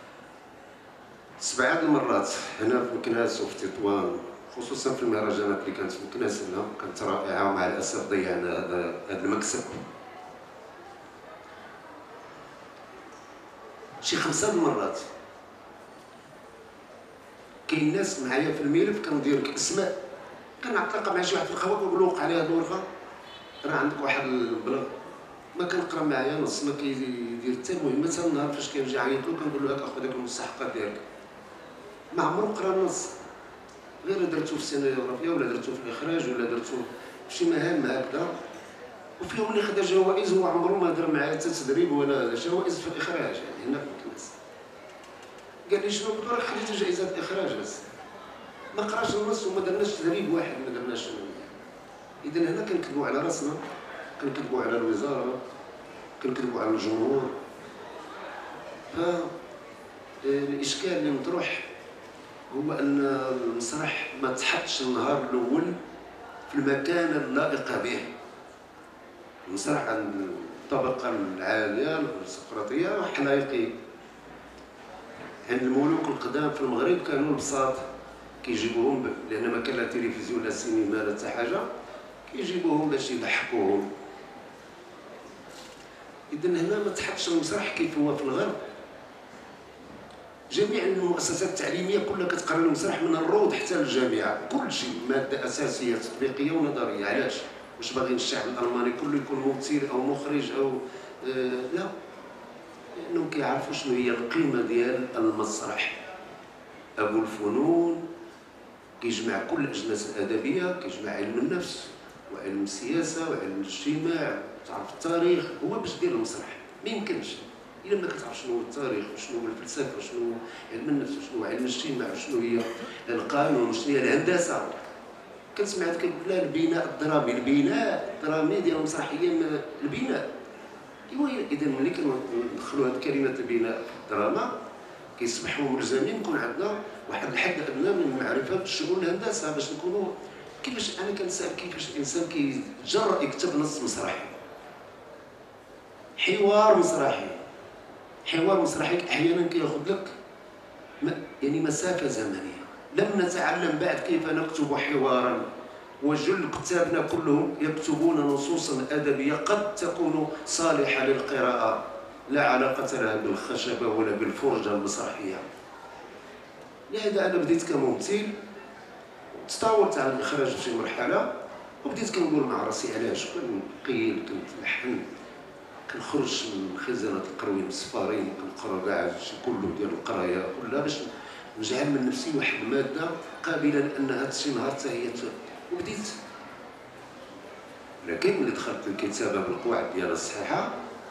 سبعه المرات هنا في مكناس وفي تطوان، خصوصا في المهرجانات اللي كانت في مكناس هنا كانت رائعه، ومع الاسف ضيعنا هذا هذا المكسب. شي خمسه المرات كاين ناس معايا في الملف كندير لك اسماء، كنعتلاقى مع شي واحد في القهوه كنقول له وقع عليها هاد الورقه، راه عندك واحد البلاغ، ما كنقرا معايا نص، ما كيدير حتى المهم. حتى النهار فاش كنجي عيط له كنقول له هاك اخذ داك المستحقات ديالك، ما عمرو قرا النص، غير درتو في السينوغرافيا ولا درتو في الاخراج ولا درتو في شي مهام هكذا، وفيهم اللي خدا جوائز هو عمرو ما دار معايا حتى تدريب ولا جوائز في الاخراج. يعني هنا في الكلاس قال لي شنو؟ قلت له راه خديت جائزه اخراج بس ما قراش النص وما درناش تدريب واحد، ما درناش. اذا هنا كنكذبوا على راسنا، كنكذبوا على الوزاره، كنكذبوا على الجمهور. ف الاشكال اللي مطروح هو ان المسرح ما تحطش النهار الاول في المكانه اللائقه به. المسرح عند الطبقه العاليه الارستقراطيه حلايقي. عند الملوك القدام في المغرب كانوا البساط كيجيبوهم لان ما كان لا تلفزيون لا سينما لا حتى حاجه، كيجيبوهم باش يضحكوهم. اذا هنا ما تحطش المسرح كيف هو في الغرب. جميع المؤسسات التعليميه كلها كتقرا المسرح من الروض حتى للجامعه، كل شيء ماده اساسيه تطبيقيه ونظريه. علاش؟ واش باغيين الشعب الالماني كله يكون ممثل او مخرج او آه لا، لانهم كيعرفوا شنو هي القيمه ديال المسرح. ابو الفنون كيجمع كل الاجناس الادبيه، كيجمع علم النفس وعلم السياسه وعلم الاجتماع، تعرف التاريخ. هو باش دير المسرح ما يمكنش الا ما كتعرف شنو هو التاريخ وشنو هو الفلسفه وشنو هو علم النفس وشنو هو علم الاجتماع وشنو هي القانون وشنو هي الهندسه. كنسمع كيقول لا البناء الدرامي، البناء الدرامي ديال المسرحيه البناء ايوا اذا ملي كندخلوا هذه الكلمات البناء في الدراما كيصبحوا ملزمين يكون عندنا واحد الحد ادنى من المعرفه بالشؤون الهندسه باش نكونوا. كيفاش انا كنسال كيفاش الانسان كيتجرأ يكتب نص مسرحي، حوار مسرحي، حوار مسرحي احيانا كياخذ لك يعني مسافه زمنيه. لم نتعلم بعد كيف نكتب حوارا، وجل كتابنا كلهم يكتبون نصوصا ادبيه قد تكون صالحه للقراءه لا علاقه لها بالخشبه ولا بالفرجه المسرحيه. لهذا انا بديت كممثل، تطاولت على الاخراج في شي مرحله، وبديت كنقول مع راسي علاش كنقيل كنتلحن كنخرج من خزانه القرويين الصفارين كنقرا كاع شي كله ديال القرايه كلها باش نجعل من نفسي واحد الماده قابله لانها شي نهار حتى هي. وبديت، لكن ملي دخلت الكتابه بالقواعد ديالها الصحيحه،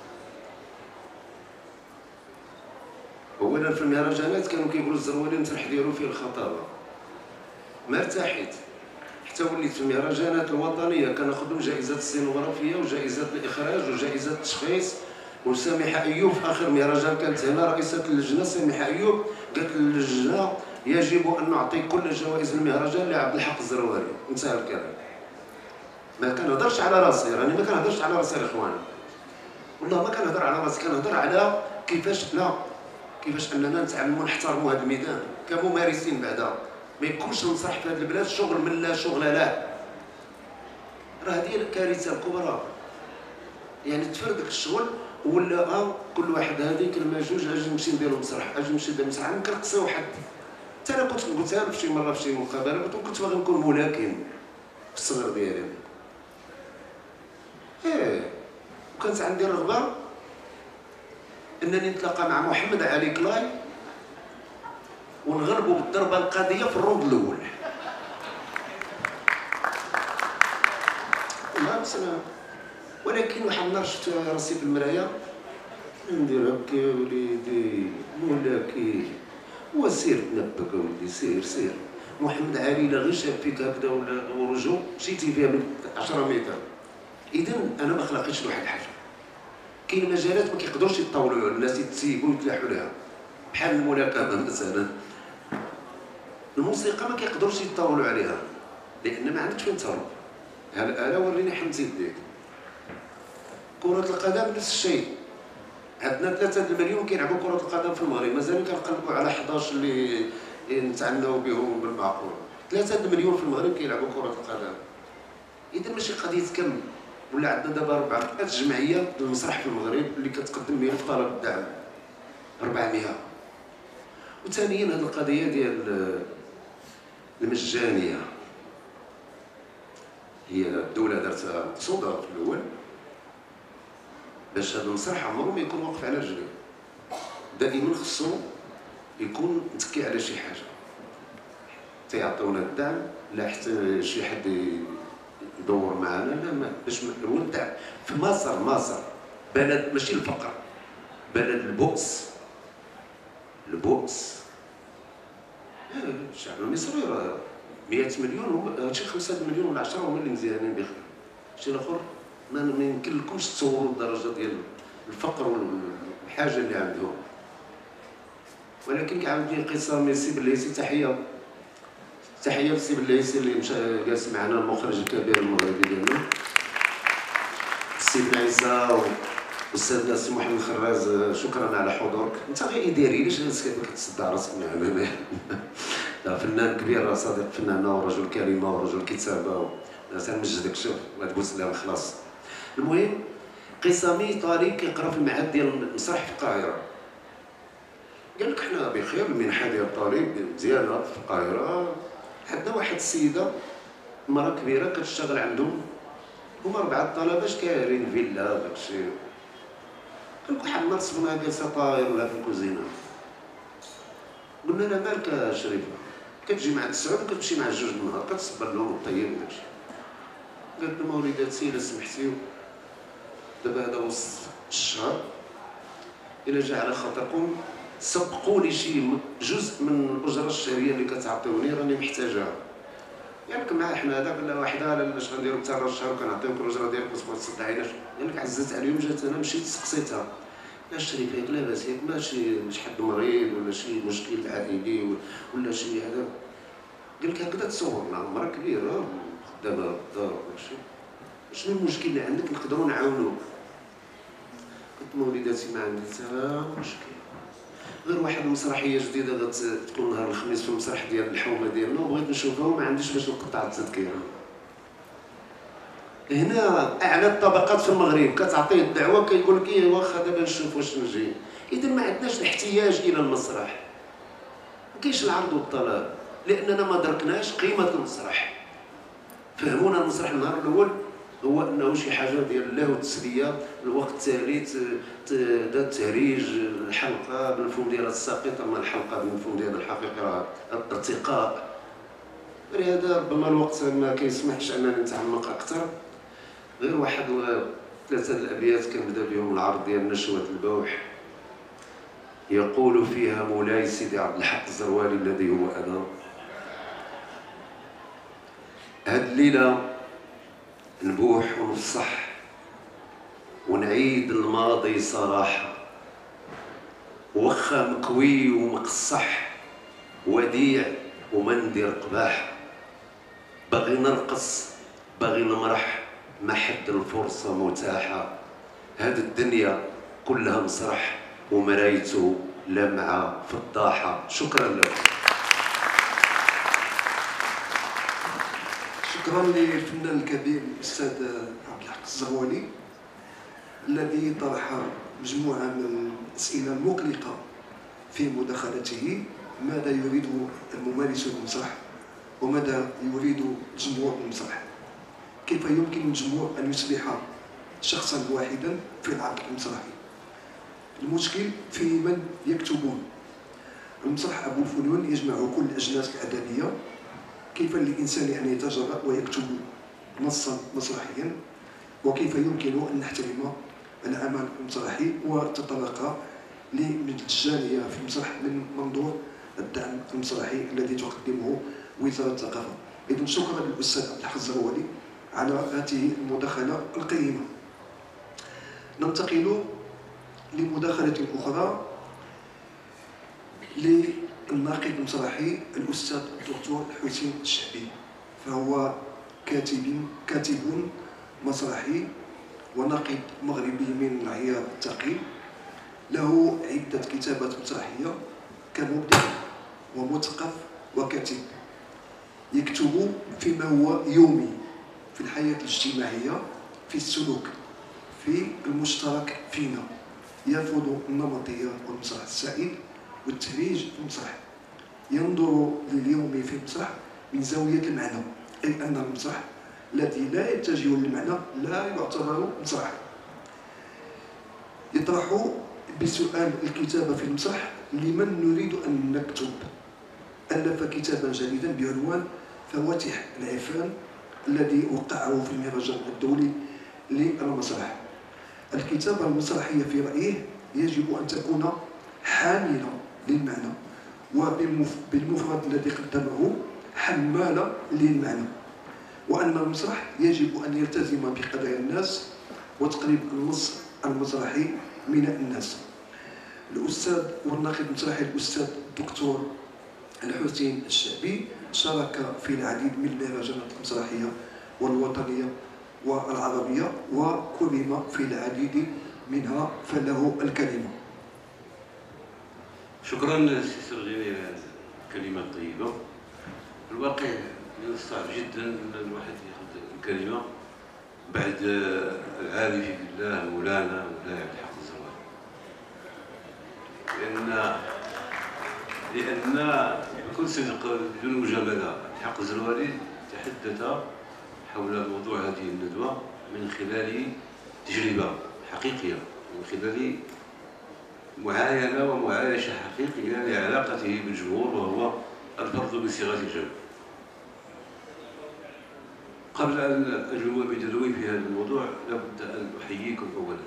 اولا في المهرجانات كانوا كيقولوا الزروالي نطرح ديالو فيه الخطابه، ما ارتحيت حتى وليت في المهرجانات الوطنيه كناخذوا جائزه السينوغرافيه وجائزه الاخراج وجائزه التشخيص. وسامحه ايوب في اخر مهرجان كانت هنا رئيسه اللجنه سامحه ايوب قالت للجنه يجب ان نعطي كل جوائز المهرجان لعبد الحق الزروالي. انتهى الكلام. ما كنهضرش على راسي، راني ما كنهضرش على راسي الاخوان، والله ما كنهضر على راسي، كنهضر على كيفاش لا كيفاش اننا نتعلموا نحترموا هذا الميدان كممارسين. بعدا ما يكونش المسرح في هذه البلاد شغل من لا شغل له، راه هذه الكارثه الكبرى. يعني تفردك الشغل ولا اه كل واحد هذه كلمه جوج اجي نمشي ندير المسرح، اجي نمشي ندير المسرح، ما كنقصيو حد. حتى انا كنت قلتها في شي مره في شي مقابله، قلت كنت باغي نكون ملاكم في الصغر ديالي. ايه وكانت عندي رغبه انني نتلاقى مع محمد علي كلاي ونغلبوا بالضربه القاضيه في الروند الاول. والله بسلام. ولكن واحد النهار شفت راسي في المرايه ندير هكا يا وليدي مولاكي وسير تنبك اوليدي سير سير. محمد علي الا غير شاف فيك هكذا ولا ورجو مشيتي فيها من عشرة متر. اذا انا ما خلقتش لواحد الحاجه. كاين مجالات ما كيقدروش يتطاولوا الناس يتسيبوا ويتلاحوا لها، بحال الملاكمه مثلا. الموسيقى ما كيقدروش يتطاولوا عليها لان ما عندكش فين تهرب. هالاله وريني حمزه يديك. كرة القدم نفس الشيء. عندنا ثلاثة المليون كيلعبوا كرة القدم في المغرب، مازال كنقلبوا على حداش اللي نتعناو بهم بالمعقول. ثلاثة المليون في المغرب كيلعبوا كرة القدم. إذا ماشي قضية كم، ولا عندنا دابا أربعة جمعيات المسرح في المغرب اللي كتقدم مئة في طلب الدعم. أربعمئة. وثانيا هذه القضية ديال المجانية. هي الدولة دارتها مقصودة في الأول باش هذا المسرح عمره ما يكون واقف على رجليه. دائما خصو يكون متكي على شي حاجه تيعطيونا الدعم، لا حتى شي حد يدور معنا، لا ما باش نودع في مصر. مصر بلد ماشي الفقر، بلد البؤس. البؤس الشعب المصري راه مئة مليون، هادشي خمسة مليون ولا عشرة هما اللي مزيانين بخير. شي الاخر ما يمكن لكمش تصوروا الدرجه ديال الفقر والحاجه اللي عندهم. ولكن كيعاودني قصه السي بليسي. تحيه تحيه للسي بليسي اللي مشى جالس معنا، المخرج الكبير المغربي ديالنا السي بن عيسى واستاذنا السي محمد خراز. شكرا على حضورك. انت غير اداري علاش كتصدع راسك معنا؟ لا فنان كبير، صديق فنان ورجل كلمه ورجل كتابه. تنمجدك شوف ما تقول سلام خلاص. المهم قسامي طالب كيقرا في المعهد ديال المسرح في القاهره. قال لك حنا بخير، المنحه ديال الطالب مزيانه في القاهره. عندنا واحد السيده مراه كبيره كتشتغل عندهم، هما اربعه الطلبه كايرين فيلا داكشي. قال لك واحد النهار صبنا جالسه طاير ولا في الكوزينه. قلنا لها مالك يا شريفه؟ كتجي مع التسعود وكتمشي مع الجوج النهار كتصبر لهم وطيب وداكشي. قالت لهم وليداتي الا سمحتيو دابا هذا وسط الشهر، الا جا على خاطركم سبقوا لي شي جزء من الاجره الشهريه اللي كتعطيوني، راني محتاجها. قال لك ما احنا هذاك لا واحده لا اش غنديروا حتى الشهر وكنعطيوك الأجرة ديالك وتبقى تصدع عيناش. قال لك عزت عليهم جات انا مشيت سقسيتها لا الشريف ياك لاباس ياك ماشي شي حد مريض ولا شي مشكل عائلي ولا شي هذا. قال لك هكذا تصورنا مرا كبيره خدامه الدار ولا شي شنو المشكل اللي عندك نقدروا نعاونوك. قلت وليداتي ما عندي حتى مشكل غير واحد المسرحيه جديده غتكون نهار الخميس في المسرح ديال الحومه ديالنا وبغيت نشوفها وما عنديش باش نقطع التذكره. هنا اعلى الطبقات في المغرب كتعطيه الدعوه كيقول لك ايه واخا دابا نشوف واش نجي. اذا ما عندناش الاحتياج الى المسرح، ما كاينش العرض والطلب لاننا ما دركناش قيمه المسرح. فهمونا المسرح النهار الاول هو انه شي حاجه ديال الله والتسليه. الوقت التالي دا التهريج الحلقه بالمفهوم ديالها الساقط، اما الحلقه بالمفهوم ديالها الحقيقي راه ارتقاء. ولهذا ربما الوقت ما كيسمحش انني نتعمق اكثر. غير واحد ثلاثه الابيات كنبدا بهم العرض ديال نشوه البوح. يقول فيها مولاي سيدي عبد الحق الزروالي الذي هو انا: هاد الليله نبوح ونفصح ونعيد الماضي صراحة، وخا مكوي ومقصح وديع وما ندير قباح. باغي نرقص باغي نمرح ما حد الفرصة متاحة. هاد الدنيا كلها مسرح ومرايته لمعة في الضاحة. شكرا لكم. شكرا للفنان الكبير الاستاذ عبد الحق الزروالي الذي طرح مجموعه من الاسئله المقلقه في مداخلته. ماذا يريد الممارس المسرح وماذا يريد جمهور المسرح؟ كيف يمكن للجمهور ان يصبح شخصا واحدا في العرض المسرحي؟ المشكل في من يكتبون. المسرح ابو الفنون يجمع كل الاجناس الادبيه. كيف للإنسان أن يتجرأ ويكتب نصا مسرحيا؟ وكيف يمكن أن نحترم العمل المسرحي وتطرق للجالية في المسرح من منظور الدعم المسرحي الذي تقدمه وزارة الثقافة؟ إذن شكرا للأستاذ عبد الحق الزروالي على هذه المداخلة القيمة. ننتقل لمداخلة أخرى للناقد المسرحي الأستاذ الدكتور حسين الشعبي، فهو كاتب كاتب مسرحي وناقد مغربي من العيار الثقيل. له عدة كتابات مسرحية كمبدع ومثقف وكاتب. يكتب فيما هو يومي في الحياة الاجتماعية، في السلوك، في المشترك فينا. يرفض النمطية والمسرح السائد والتهريج في المسرح. ينظر لليوم في المسرح من زاوية المعنى، أي أن المسرح الذي لا يتجه للمعنى لا يعتبر مسرح. يطرح بسؤال الكتابة في المسرح: لمن نريد أن نكتب؟ ألف كتابا جديدا بعنوان فواتح العرفان الذي وقعه في المهرجان الدولي للمسرح. الكتابة المسرحية في رأيه يجب أن تكون حاملة للمعنى، وبالمفرد الذي قدمه حمالة للمعنى، وأن المسرح يجب أن يلتزم بقضايا الناس وتقريب النص المسرحي من الناس. الأستاذ والناقد المسرحي الأستاذ الدكتور الحسين الشعبي شارك في العديد من المهرجانات المسرحية والوطنية والعربية وكرم في العديد منها، فله الكلمة. شكرا سي سرغيني على الكلمة الطيبة. في الواقع من الصعب جدا ان الواحد ياخذ الكلمة بعد العارف بالله مولانا مولاي عبد الحق الزروالي، لأن لأن بكل صدق بدون مجاملة عبد الحق الزروالي تحدث حول موضوع هذه الندوة من خلال تجربة حقيقية، من خلال معاينة ومعايشة حقيقية لعلاقته بالجمهور، وهو الفرض بصيغة الجمع. قبل أن أجوب بدلوي في هذا الموضوع لابد أن أحييكم أولا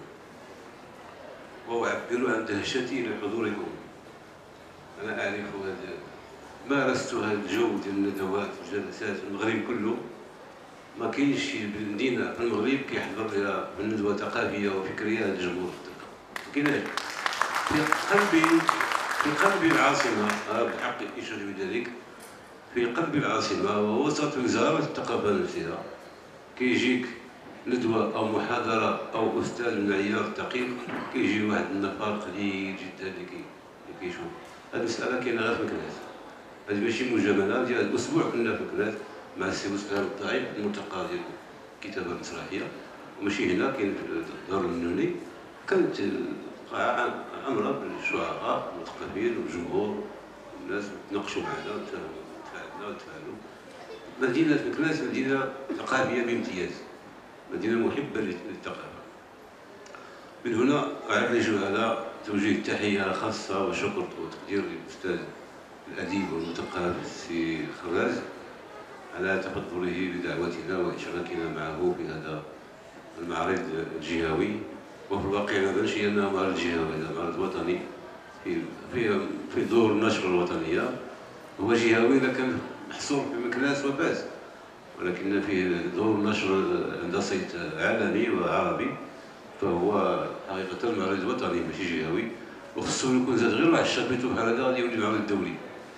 وأعبر عن دهشتي لحضوركم. أنا أعرف هذا مارست هذا الجو ديال الندوات والجلسات في المغرب كله. ما كاينش شي مدينه في المغرب كيحضر لها ندوه ثقافيه وفكريه هذا الجمهور ما كايناش. في قلب في قلب العاصمه بحق يشهد بذلك، في قلب العاصمه ووسط وزاره الثقافه نفسها كيجيك ندوه او محاضره او استاذ من عيار الثقيل، كيجي واحد النفر قليل جدا اللي كيشوف. هذه المساله كاينه غير في مكناس، هذه ماشي مجامله. ديال الاسبوع كنا في مكناس مع السي وسام الطائب الملتقى ديال الكتابه المسرحيه، وماشي هنا كاين في دار المنوني. كانت القاعه عامره بالشعراء والمثقفين والجمهور والناس تناقشوا معنا وتفاعلنا وتفاعلوا. مدينه مكناس مدينه ثقافيه بامتياز، مدينه محبه للثقافه. من هنا أعرج على توجيه التحيه خاصه وشكر وتقدير للاستاذ الاديب والمثقف السي خراز على تفضله بدعوتنا واشراكنا معه في هذا المعرض الجهوي. وفي الواقع ما بانش انه معرض جهوي، هذا معرض وطني في في في دور النشر الوطنيه. هو جهوي لكن محصور في مكناس وفاس، ولكن فيه دور نشر عند صيت عالمي وعربي، فهو حقيقه معرض وطني ماشي جهوي. وخصو يكون زاد غير واحد الشابيتو بحال هذا غادي يولي معرض دولي.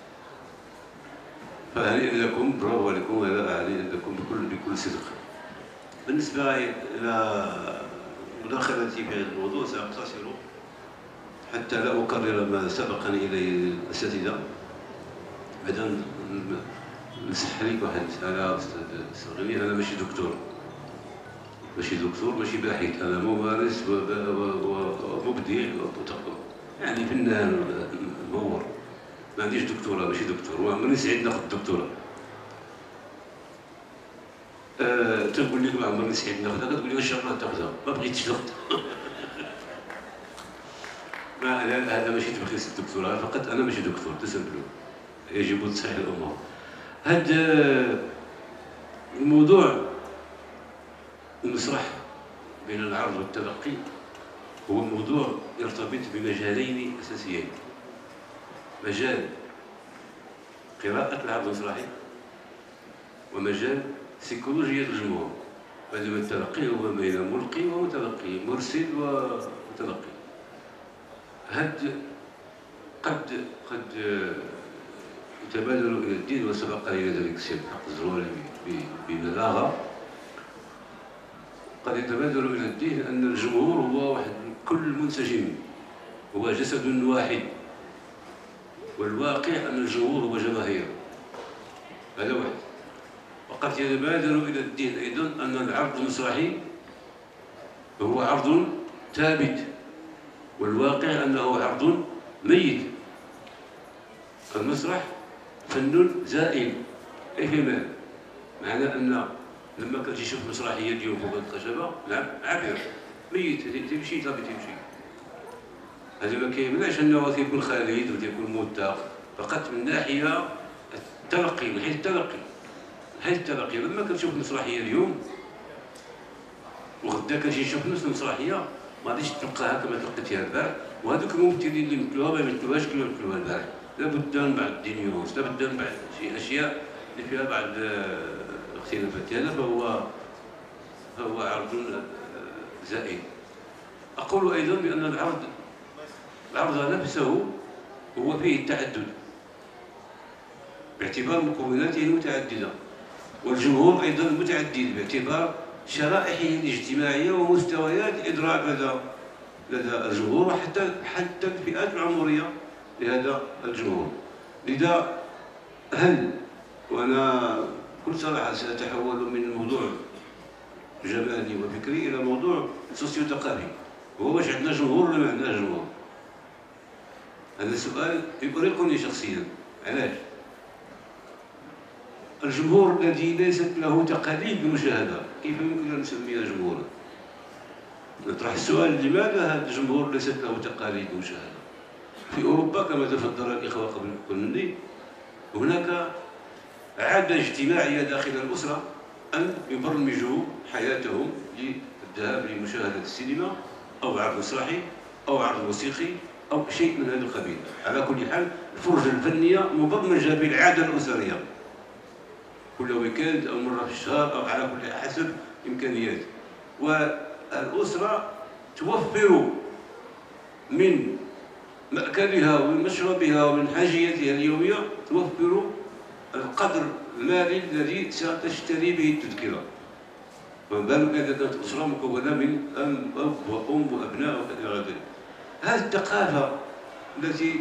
فهنيئا لكم، برافو عليكم، هذا هنيئا لكم بكل بكل صدق. بالنسبه الى مداخلتي في هذا الموضوع ساقتصر حتى لا اكرر ما سبقني اليه الاساتذه. بعدا نصح لك واحد المساله استاذ صغيري، انا ماشي دكتور ماشي دكتور ماشي باحث، انا ممارس ومبدع ومثقف، يعني فنان مور. ما عنديش دكتوراه، ماشي دكتور، وعمرني سعيد ناخذ الدكتوراه. أه تنقول لك ما عمرني سعيد ناخذها، كتقول لي ان شاء الله تاخذها، ما بغيتش تاخذ. ما هذا ماشي تبخيص الدكتوراه فقط، انا ماشي دكتور تسمحوا، يجب تصحيح الامور. هذا الموضوع المسرح بين العرض والتلقي هو موضوع يرتبط بمجالين اساسيين: مجال قراءة العرض المسرحي ومجال سيكولوجية الجمهور. بينما التلقي هو بين ملقي ومتلقي، مرسل ومتلقي. هاد قد قد يتبادل الى الدين، وسبق الى ذلك السيد حق الزروالي ببلاغه. قد يتبادل الى الدين ان الجمهور هو واحد كل منسجم، هو جسد واحد، والواقع ان الجمهور هو جماهير. هذا واحد. وقد يتبادل الى الدين ايضا ان العرض المسرحي هو عرض ثابت، والواقع انه عرض ميت. المسرح فن زائل، اي فهم معنى ان لما كتجي تشوف مسرحيه اليوم فوق الخشبه نعم عابر ميت، تمشي صافي تمشي. هذا ما كيمنعش انه تيكون خالد وتيكون موثق، فقط من ناحيه التلقي، من حيث التلقي من حيث التلقي. لما كتشوف مسرحيه اليوم وغدا كتجي تشوف نفس المسرحيه ما غاديش تلقاها كما تلقيتيها البارح، وهذوك الممثلين اللي مثلوها ما يمثلوهاش كما مثلوها البارح. لابد من بعض الدينيونس، لابد من بعض شي اشياء اللي فيها بعض الاختلافات. هذا فهو فهو عرض زائد. اقول ايضا بان العرض العرض نفسه هو فيه التعدد باعتبار مكوناته المتعدده، والجمهور ايضا متعدد باعتبار شرائحه الاجتماعيه ومستويات الادراك لدى لدى الجمهور، وحتى حتى الفئات العمريه لهذا الجمهور. لذا هل وانا بكل صراحه ساتحول من موضوع جمالي وفكري الى موضوع سوسيو ثقافي، هو واش عندنا جمهور ولا ما عندناش جمهور؟ هذا السؤال يؤرقني شخصيا. علاش؟ الجمهور الذي ليست له تقاليد المشاهده كيف يمكن ان نسميه جمهورا؟ نطرح السؤال: لماذا هذا الجمهور ليست له تقاليد المشاهده؟ في اوروبا كما تفضل الاخوه قبل مني هناك عاده اجتماعيه داخل الاسره ان يبرمجوا حياتهم للذهاب لمشاهده السينما او عرض مسرحي او عرض موسيقي او شيء من هذا القبيل. على كل حال الفرجه الفنيه مبرمجه بالعاده الاسريه، كل ويكند او مره في الشهر او على كل حسب امكانيات. والاسره توفر من مأكلها ومن مشربها ومن حاجياتها اليوميه، توفر القدر المالي الذي ستشتري به التذكره. فما بالك اذا كانت اسره مكونه من ام اب وام وابناء والى غير ذلك. هذه الثقافه التي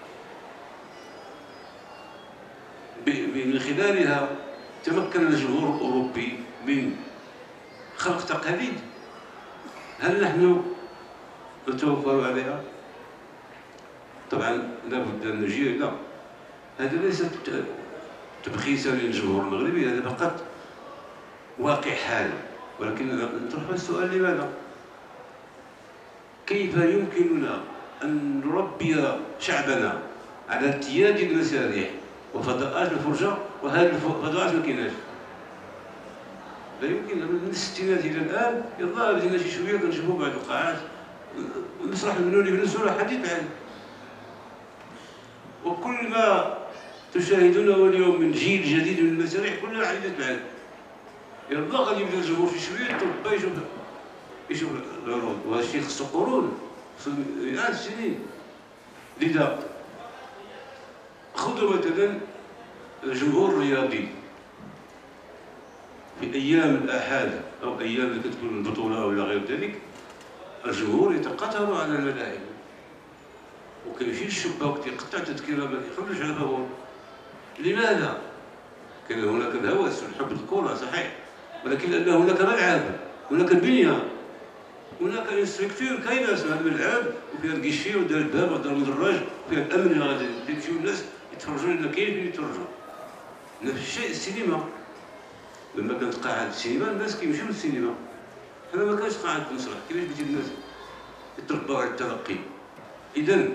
من خلالها تمكن الجمهور الاوروبي من خلق تقاليد، هل نحن نتوفر عليها؟ طبعا لا بد ان نجيب لا، هذا ليس تبخيسا للجمهور المغربي، هذا فقط واقع حال. ولكن نطرح السؤال: لماذا؟ كيف يمكننا ان نربي شعبنا على ارتياد المسارح وفضاءات الفرجه وهذه الفضاءات ما كايناش؟ لا يمكن. من الستينات الى الان يلاه بدينا شي شويه كنشوفوا بعض القاعات، المسرح المنوني بالنسبه له حديث العهد، وكل ما تشاهدونه اليوم من جيل جديد من المسارح كلها حديث العهد. يلاه غادي يبدا الجمهور شي شويه يتربى يشوف يشوف العروض، وهذا الشيء خصو قرون، خصو مئات السنين. لذا خذوا مثلا الجمهور الرياضي في ايام الاحاد او ايام اللي كتكون البطوله ولا غير ذلك، الجمهور يتقاطر على الملاعب وكيمشي للشباك تيقطع تذكره ما يخرجش على فابور. لماذا؟ كان هناك الهوس والحب الكره صحيح، ولكن لان هناك ملعب، هناك بنيه، هناك انستركتور كاينه اسمها الملعب وفيها الكيشي ودار الباب ودار المدرج وفيها الامن اللي غادي يمشيو الناس يتفرجوا لنا كاين فين يتفرجوا. نفس الشيء السينما، لما كانت قاعه السينما الناس كيمشيو للسينما، حنا ما كانش قاعه المسرح، كيفاش بغيتي الناس يتربوا على التلقي؟ اذا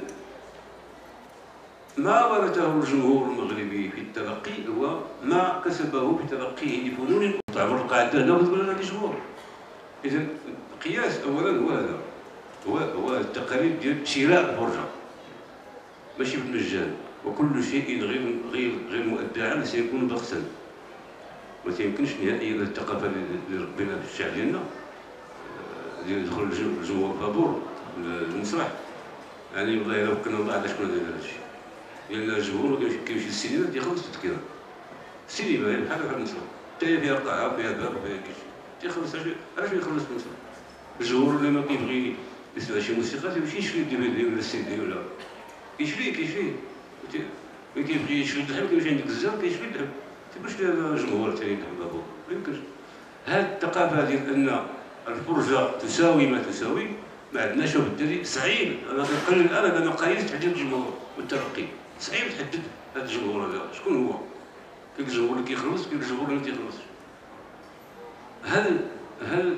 ما ورثه الجمهور المغربي في التلقي هو ما كسبه بتلقيه لفنون تعمر القاعده هنا وتقول لنا جمهور. اذا القياس اولا هو هذا، هو هو التقاليد ديال شراء الفرجه ماشي بالمجان، وكل شيء غير غير غير مؤدعا سيكون بخسا. ما تيمكنش نهائيا الثقافه اللي ربينا في الشعب ديالنا ديال يدخل الجمهور فابور المسرح، يعني والله الا كنا الله على شكون داير هذا الشيء. لان الجمهور كيمشي للسينما تيخلص التذكره. السينما هي بحال بحال المسرح، حتى هي فيها قاعه وفيها باب وفيها كيشي، تيخلص. علاش ما يخلص المسرح؟ الجمهور اللي ما كيبغي يسمع شي موسيقى تيمشي يشري الدي في دي ولا السي دي ولا كيشري كيشري ملي كيبغي يشري اللحم كيمشي عند الجزار كيشري اللحم، تيقولش لها الجمهور ثاني اللحم بابور، ما يمكنش. هذه الثقافه ديال ان الفرجه تساوي ما تساوي ما عندناش، وبالتالي صعيب. انا كنقلل الان على مقاييس تحديد الجمهور والترقي، صعيب تحدد هذا الجمهور هذا شكون هو. كاين الجمهور اللي كيخلص، كاين الجمهور اللي ما تيخلصش. هل هل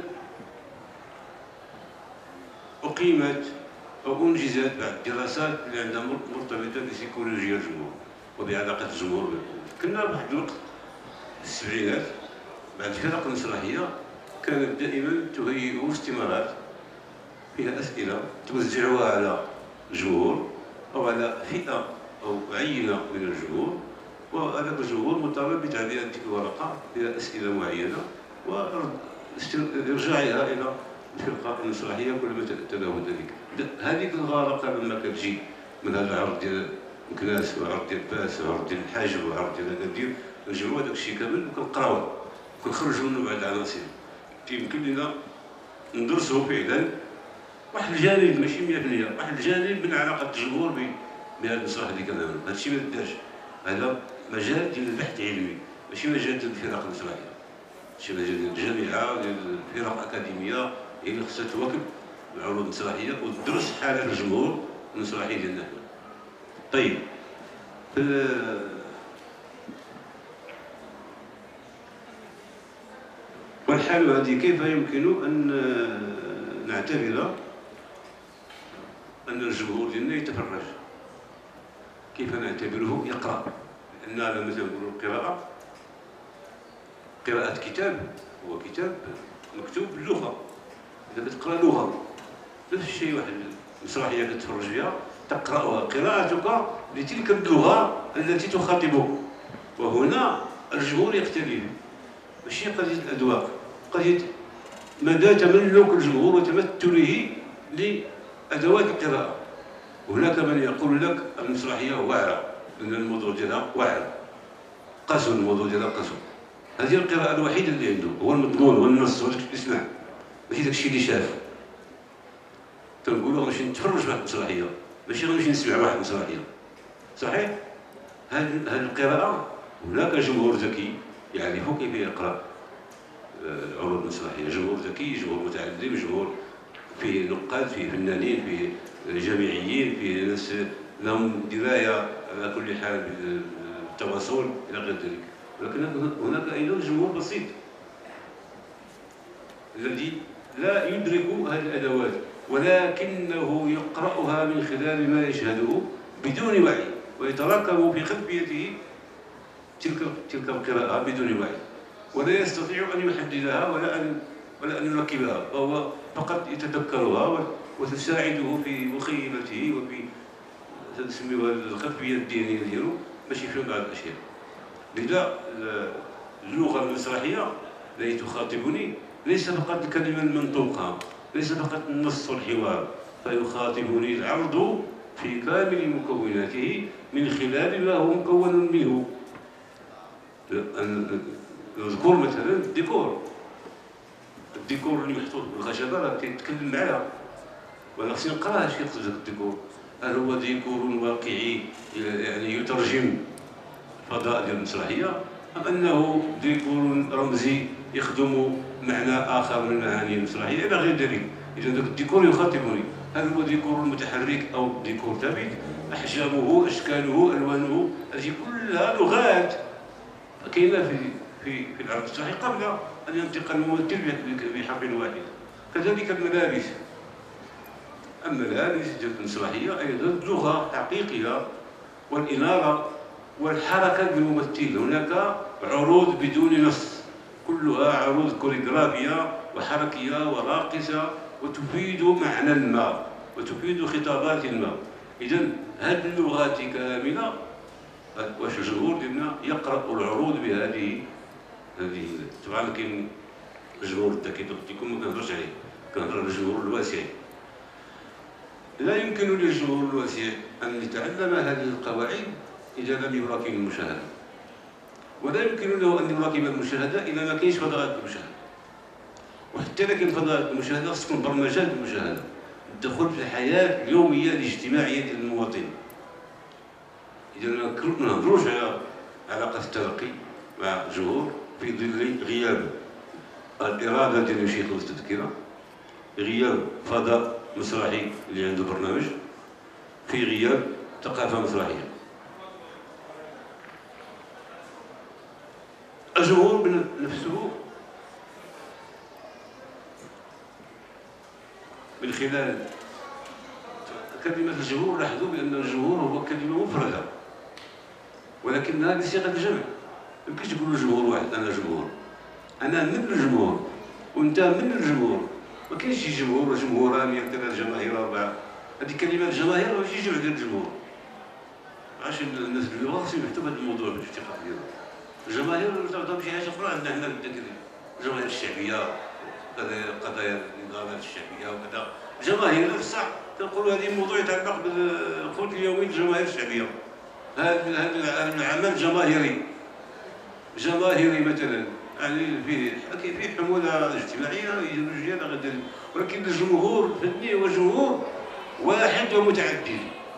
أقيمت أو أنجزت بعض الدراسات اللي عندها مرتبطة بسيكولوجيا الجمهور وبعلاقة الجمهور؟ كنا بواحد الوقت في السبعينات بعد الفرق المسرحية كانت دائما تهيئ استمارات فيها أسئلة توزعوها على الجمهور أو على فئة أو عينة من الجمهور، وهذاك الجمهور مطالب بتعبئة تلك الورقة فيها أسئلة معينة وإرجاعها إلى الفرقه المسرحيه كلما تناول ذلك. هذيك الغارقه لما كتجي من هذا العرض ديال مكناس وعرض ديال باس وعرض ديال الحاجب وعرض ديال اكادير، نجمعوا هذاك الشيء كامل وكنقراوه وكنخرجوا منه بعض العناصر يمكن لنا ندرسوا فعلا واحد الجانب ماشي مئة بالمئة، واحد الجانب من علاقه الجمهور بهذا المسرح اللي كنعملوا. هذا الشيء ما دارش، هذا مجال ديال البحث العلمي ماشي مجال ديال الفرق المسرحيه، شي مجال ديال الجامعه ديال الفرق الاكاديميه هي اللي خصها تواكب العروض المسرحيه وتدرس حاله الجمهور المسرحي ديالنا. طيب والحال هذه كيف يمكن ان نعتبر ان الجمهور ديالنا يتفرج؟ كيف نعتبره يقرا؟ لان لما نقولوا القراءه قراءة كتاب هو كتاب مكتوب باللغة. إذا كتقرا لغة نفس الشيء واحد المسرحية كتفرج فيها تقرأها قراءتك لتلك اللغة التي تخاطبك. وهنا الجمهور يختلف، ماشي قضية الأذواق، قضية مدى تملك الجمهور وتمثله لأدوات القراءة. هناك من يقول لك المسرحية واعرة، أن الموضوع ديالها واعر، قسم الموضوع ديالها قسم. هذه القراءة الوحيدة اللي عنده، هو المضمون والنص وداك اللي سمع، ماشي داكشي اللي شاف. تنقولوا غنمشي نتفرج في واحد المسرحية، ماشي غنمشي نسمع واحد المسرحية. صحيح؟ هذه القراءة هناك جمهور ذكي يعرف كيف يقرأ العروض المسرحية، جمهور ذكي، جمهور متعلم، جمهور فيه نقاد، فيه فنانين، فيه جامعيين، فيه ناس لهم دراية على كل حال بالتواصل إلى غير ذلك. ولكن هناك أيضا جمهور بسيط الذي لا يدرك هذه الأدوات، ولكنه يقرأها من خلال ما يشهده بدون وعي، ويتراكم في خلفيته تلك تلك القراءة بدون وعي، ولا يستطيع أن يحددها ولا أن ولا أن يركبها، فهو فقط يتذكرها وتساعده في مخيلته وفي تسميها الخلفية الدينية ديالو باش يفهم بعض الأشياء. لذا اللغة المسرحية التي تخاطبني ليس فقط الكلمة المنطوقة، ليس فقط النص والحوار، فيخاطبني العرض في كامل مكوناته من خلال ما هو مكون منه. نذكر مثلا الديكور، الديكور اللي محطوط بالخشبة راه كيتكلم معايا، وانا خصني نقرا اش يقصد هذا الديكور. هل هو ديكور واقعي يعني يترجم الفضاء ديال المسرحية، أم أنه ديكور رمزي يخدم معنى آخر من معاني المسرحية إلى غير ذلك. إذا ذاك الديكور يخاطبني، هل هو ديكور متحرك أو ديكور ثابت؟ أحجامه، أشكاله، ألوانه، هذه كلها لغات كاينة في في في العرض المسرحي قبل أن ينطق الممثل بحرف واحد. كذلك الملابس، الملابس ديال المسرحية أيضا لغة حقيقية، والإنارة والحركة بالممثل. هناك عروض بدون نص، كلها عروض كوريغرافية وحركية وراقصة وتفيد معنى ما وتفيد خطابات ما. إذا هذه اللغات كاملة، واش الجمهور ديالنا يقرأ العروض بهذه هذه. طبعا كاين الجمهور الذكي يكون ما كنهضرش عليه، كنهضر على الجمهور الواسع. لا يمكن للجمهور الواسع أن يتعلم هذه القواعد إذا لم يراقب المشاهدة، ولا يمكن له أن يراقب المشاهدة إذا ما كاينش فضاءات المشاهدة. وحتى إذا كان فضاءات المشاهدة خص تكون برمجات المشاهدة، الدخول في الحياة اليومية الاجتماعية ديال المواطن. إذا ما نهضروش على علاقة التلقي مع الجمهور في ظل غياب الإرادة ديال يمشي يطلب التذكرة، غياب فضاء مسرحي اللي عنده برنامج، في غياب ثقافة مسرحية. الجمهور بنفسه من خلال كلمة الجمهور، لاحظوا بأن الجمهور هو كلمة مفردة ولكنها بصيغة الجمع. ما يمكنش تقولوا جمهور واحد، أنا جمهور، أنا من الجمهور وأنت من الجمهور. ما كاينش شي جمهور جمهوران يقتل جماهير أربعة. هذه كلمة الجماهير ماشي جمع ديال الجمهور. علاش الناس اللغة خصهم يبحثوا بهذا الموضوع في الاشتقاق ديالو. الجماهير تعتبر شي حاجة أخرى عندنا حنا الجماهير الشعبية، كذا قضايا النضالات الشعبية وكذا. الجماهير نفسها كنقولوا هذه موضوع يتعلق بالقوت اليومي للجماهير الشعبية. هذا هذا العمل جماهيري جماهيري مثلا، يعني فيه فيه حمولة اجتماعية ايديولوجية إلى غير ذلك، ولكن الجمهور فني هو جمهور واحد ومتعدد.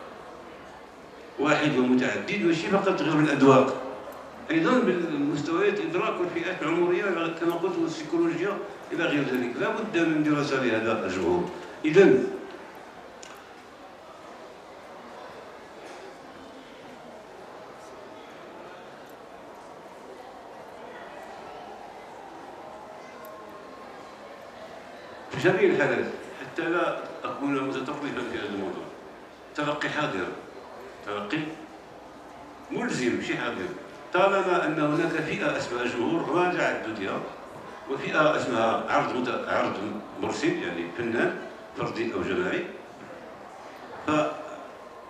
واحد ومتعدد ماشي فقط غير بالأذواق، أيضا بالمستويات الإدراك والفئات العمرية كما قلت والسيكولوجية إلى غير ذلك. لا بد من دراسة لهذا الجمهور. إذا في جميع الحالات، حتى لا أكون متطرفا في هذا الموضوع، تلقي حاضر، تلقي ملزم ماشي حاضر، طالما أن هناك فئة اسمها جمهور رغم تعددها، وفئة اسمها عرض مت... عرض مرسل يعني فنان فردي أو جماعي.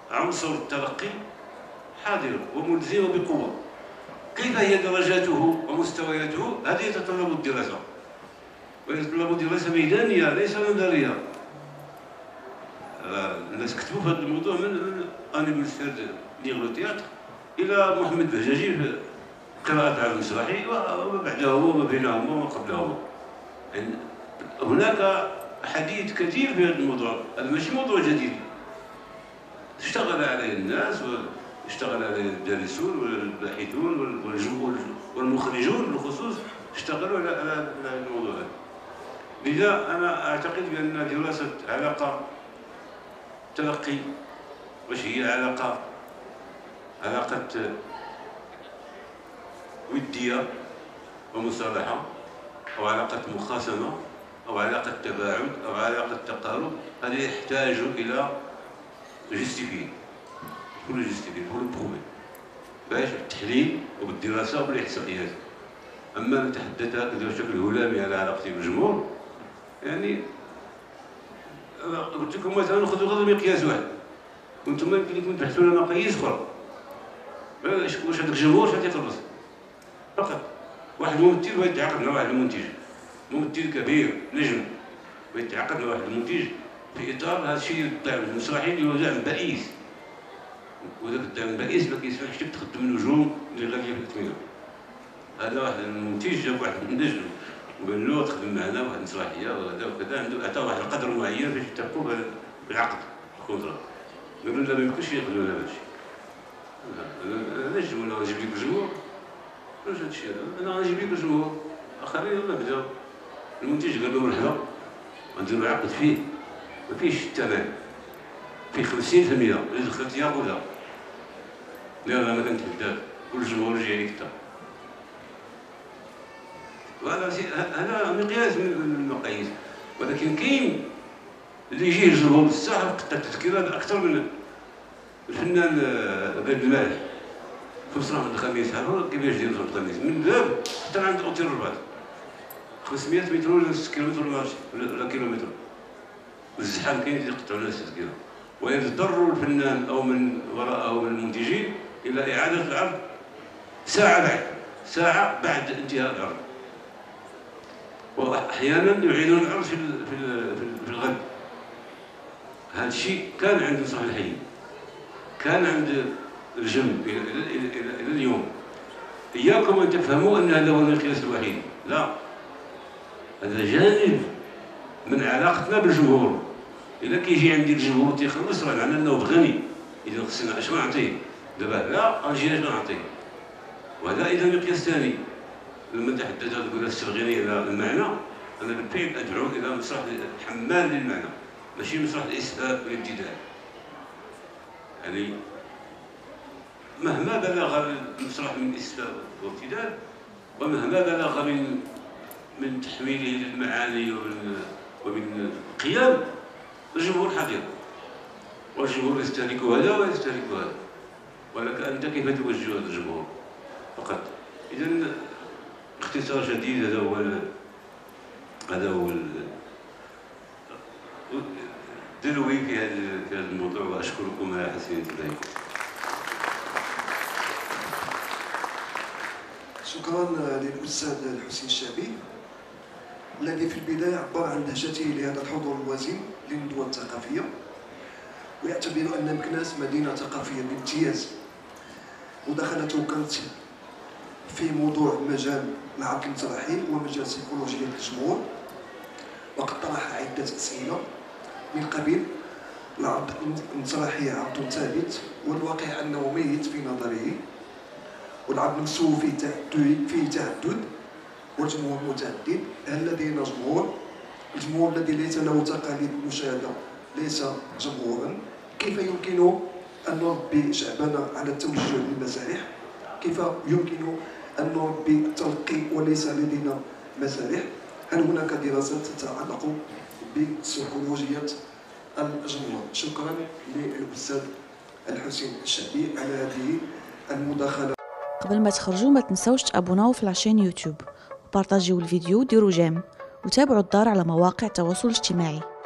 عنصر التلقي حاضر وملزم بقوة. كيف هي درجاته ومستوياته؟ هذه يتطلب الدراسة، ويتطلب دراسة ميدانية ليس نظرية. الناس كتبوا في هذا الموضوع من أني مونستير ديال لو تياتر إلى محمد بهجاجي في قراءة على المسرحي وما بعدهما وما بينهما وما قبلهما. يعني هناك حديث كثير في هذا الموضوع، هذا ماشي موضوع جديد. اشتغل عليه الناس واشتغل عليه الدارسون والباحثون والمخرجون بالخصوص، اشتغلوا على على الموضوع هذا. لذا أنا أعتقد بأن دراسة علاقة تلقي، واش هي علاقة علاقة ودية ومصالحة، أو علاقة مخاصمة، أو علاقة تباعد، أو علاقة تقارب، هذا يحتاج إلى جستيفي، كل جستيفي كل بروفي باش التحليل وبالدراسة وبالإحصائيات. أما نتحدث هكذا بشكل هلامي على علاقتي بالجمهور، يعني قلت لكم مثلا خذوا غير مقياس واحد، وانتم يمكن لكم تبحثوا على مقاييس أخرى. واش هذاك الجمهور شحال تيخلص؟ فقط واحد الممثل ويتعاقد مع واحد المنتج، ممثل كبير نجم ويتعاقد مع واحد المنتج في اطار هذا الشيء الدعم المسرحي اللي هو دعم بائس، وذاك الدعم البائس ما كيسمحش لك تخدم نجوم اللي غاليه في الاثمنه. هذا واحد المنتج جاب واحد النجم وقال له تخدم معنا واحد المسرحيه وهذا وكذا، عنده عطاه واحد القدر معين باش يتفقوا بالعقد الكونترا. قال له لا ما يمكنش يخدموا لنا هذا الشيء. انا نجم ولا نجيب لك الجمهور؟ واش هذا الشيء هذا؟ انا غنجيب لك الجمهور. اخرين يلاه بداو. المنتج قال له مرحبا غنديروا عقد فيه ما فيهش الثمن، فيه خمسين في المية اللي دخلت ياخذها. لا انا ما كنتحداك والجمهور جاي لك انت. وهذا هذا مقياس من المقاييس، ولكن كاين اللي يجيه الجمهور الساحه قطع التذكيره اكثر من الفنان باب المالح في مسرح الخميس. هذا كيفاش داير في الخميس من باب حتى عند اوتيل الرباط خمسمية متر ولا ستة كيلومتر ولا كيلومتر، والزحام كاين اللي يقطعوا الناس التذكيره، ويضطر الفنان او من وراءه من المنتجين الى اعاده العرض ساعه بعد ساعه بعد انتهاء العرض، واحيانا يعيدون العرض في في الغد. هذا الشيء كان عند مسرح الحي، كان عند الجنب الى الى الى اليوم. اياكم ان تفهموا ان هذا هو المقياس الوحيد، لا، هذا جانب من علاقتنا بالجمهور. اذا كيجي عندي الجمهور تيخلص راه معناه انه بغاني، اذا خصنا اش نعطيه دابا؟ لا غنجي اش نعطيه. وهذا اذا مقياس ثاني. لما تحدث تقول استبغيني الى المعنى، انا بالفعل ادعو الى مسرح الحمال للمعنى، ماشي مسرح الاسفاف والامتداد. يعني مهما بلغ المسرح من اسفاف وامتداد، ومهما بلغ من من تحويله للمعاني ومن ومن القيم، الجمهور حاضر، والجمهور يستهلك هذا ويستهلك هذا، ولك انت كيف توجه هذا الجمهور فقط. اذا باختصار شديد هذا هو هذا هو دلوي في هذا في هذا الموضوع، واشكركم على حسن انتباهكم. شكرا للاستاذ الحسين الشعبي الذي في البدايه عبر عن لهجته لهذا الحضور الوازن للندوه الثقافيه، ويعتبر ان مكناس مدينه ثقافيه بامتياز، ودخلته كانت في موضوع مجال العرض المسرحي ومجال سيكولوجية الجمهور، وقد طرح عدة أسئلة من قبيل العرض المسرحي عرض ثابت والواقع أنه ميت في نظره، والعرض نفسه فيه تعدد فيه تعدد والجمهور متعدد. هل لدينا جمهور؟ الجمهور الذي ليس له تقاليد المشاهدة ليس جمهورا. كيف يمكن أن نربي شعبنا على التوجه للمسارح؟ كيف يمكن أن نربي التلقي وليس لدينا مسارح؟ هل هناك دراسات تتعلق بسيكولوجية الجمهور؟ شكرا للأستاذ الحسين الشعبي على هذه المداخلة. قبل ما تخرجوا ما تنسوش تابوناو في العشان يوتيوب وبارطاجيو الفيديو وديروا جيم وتابعوا الدار على مواقع التواصل الاجتماعي.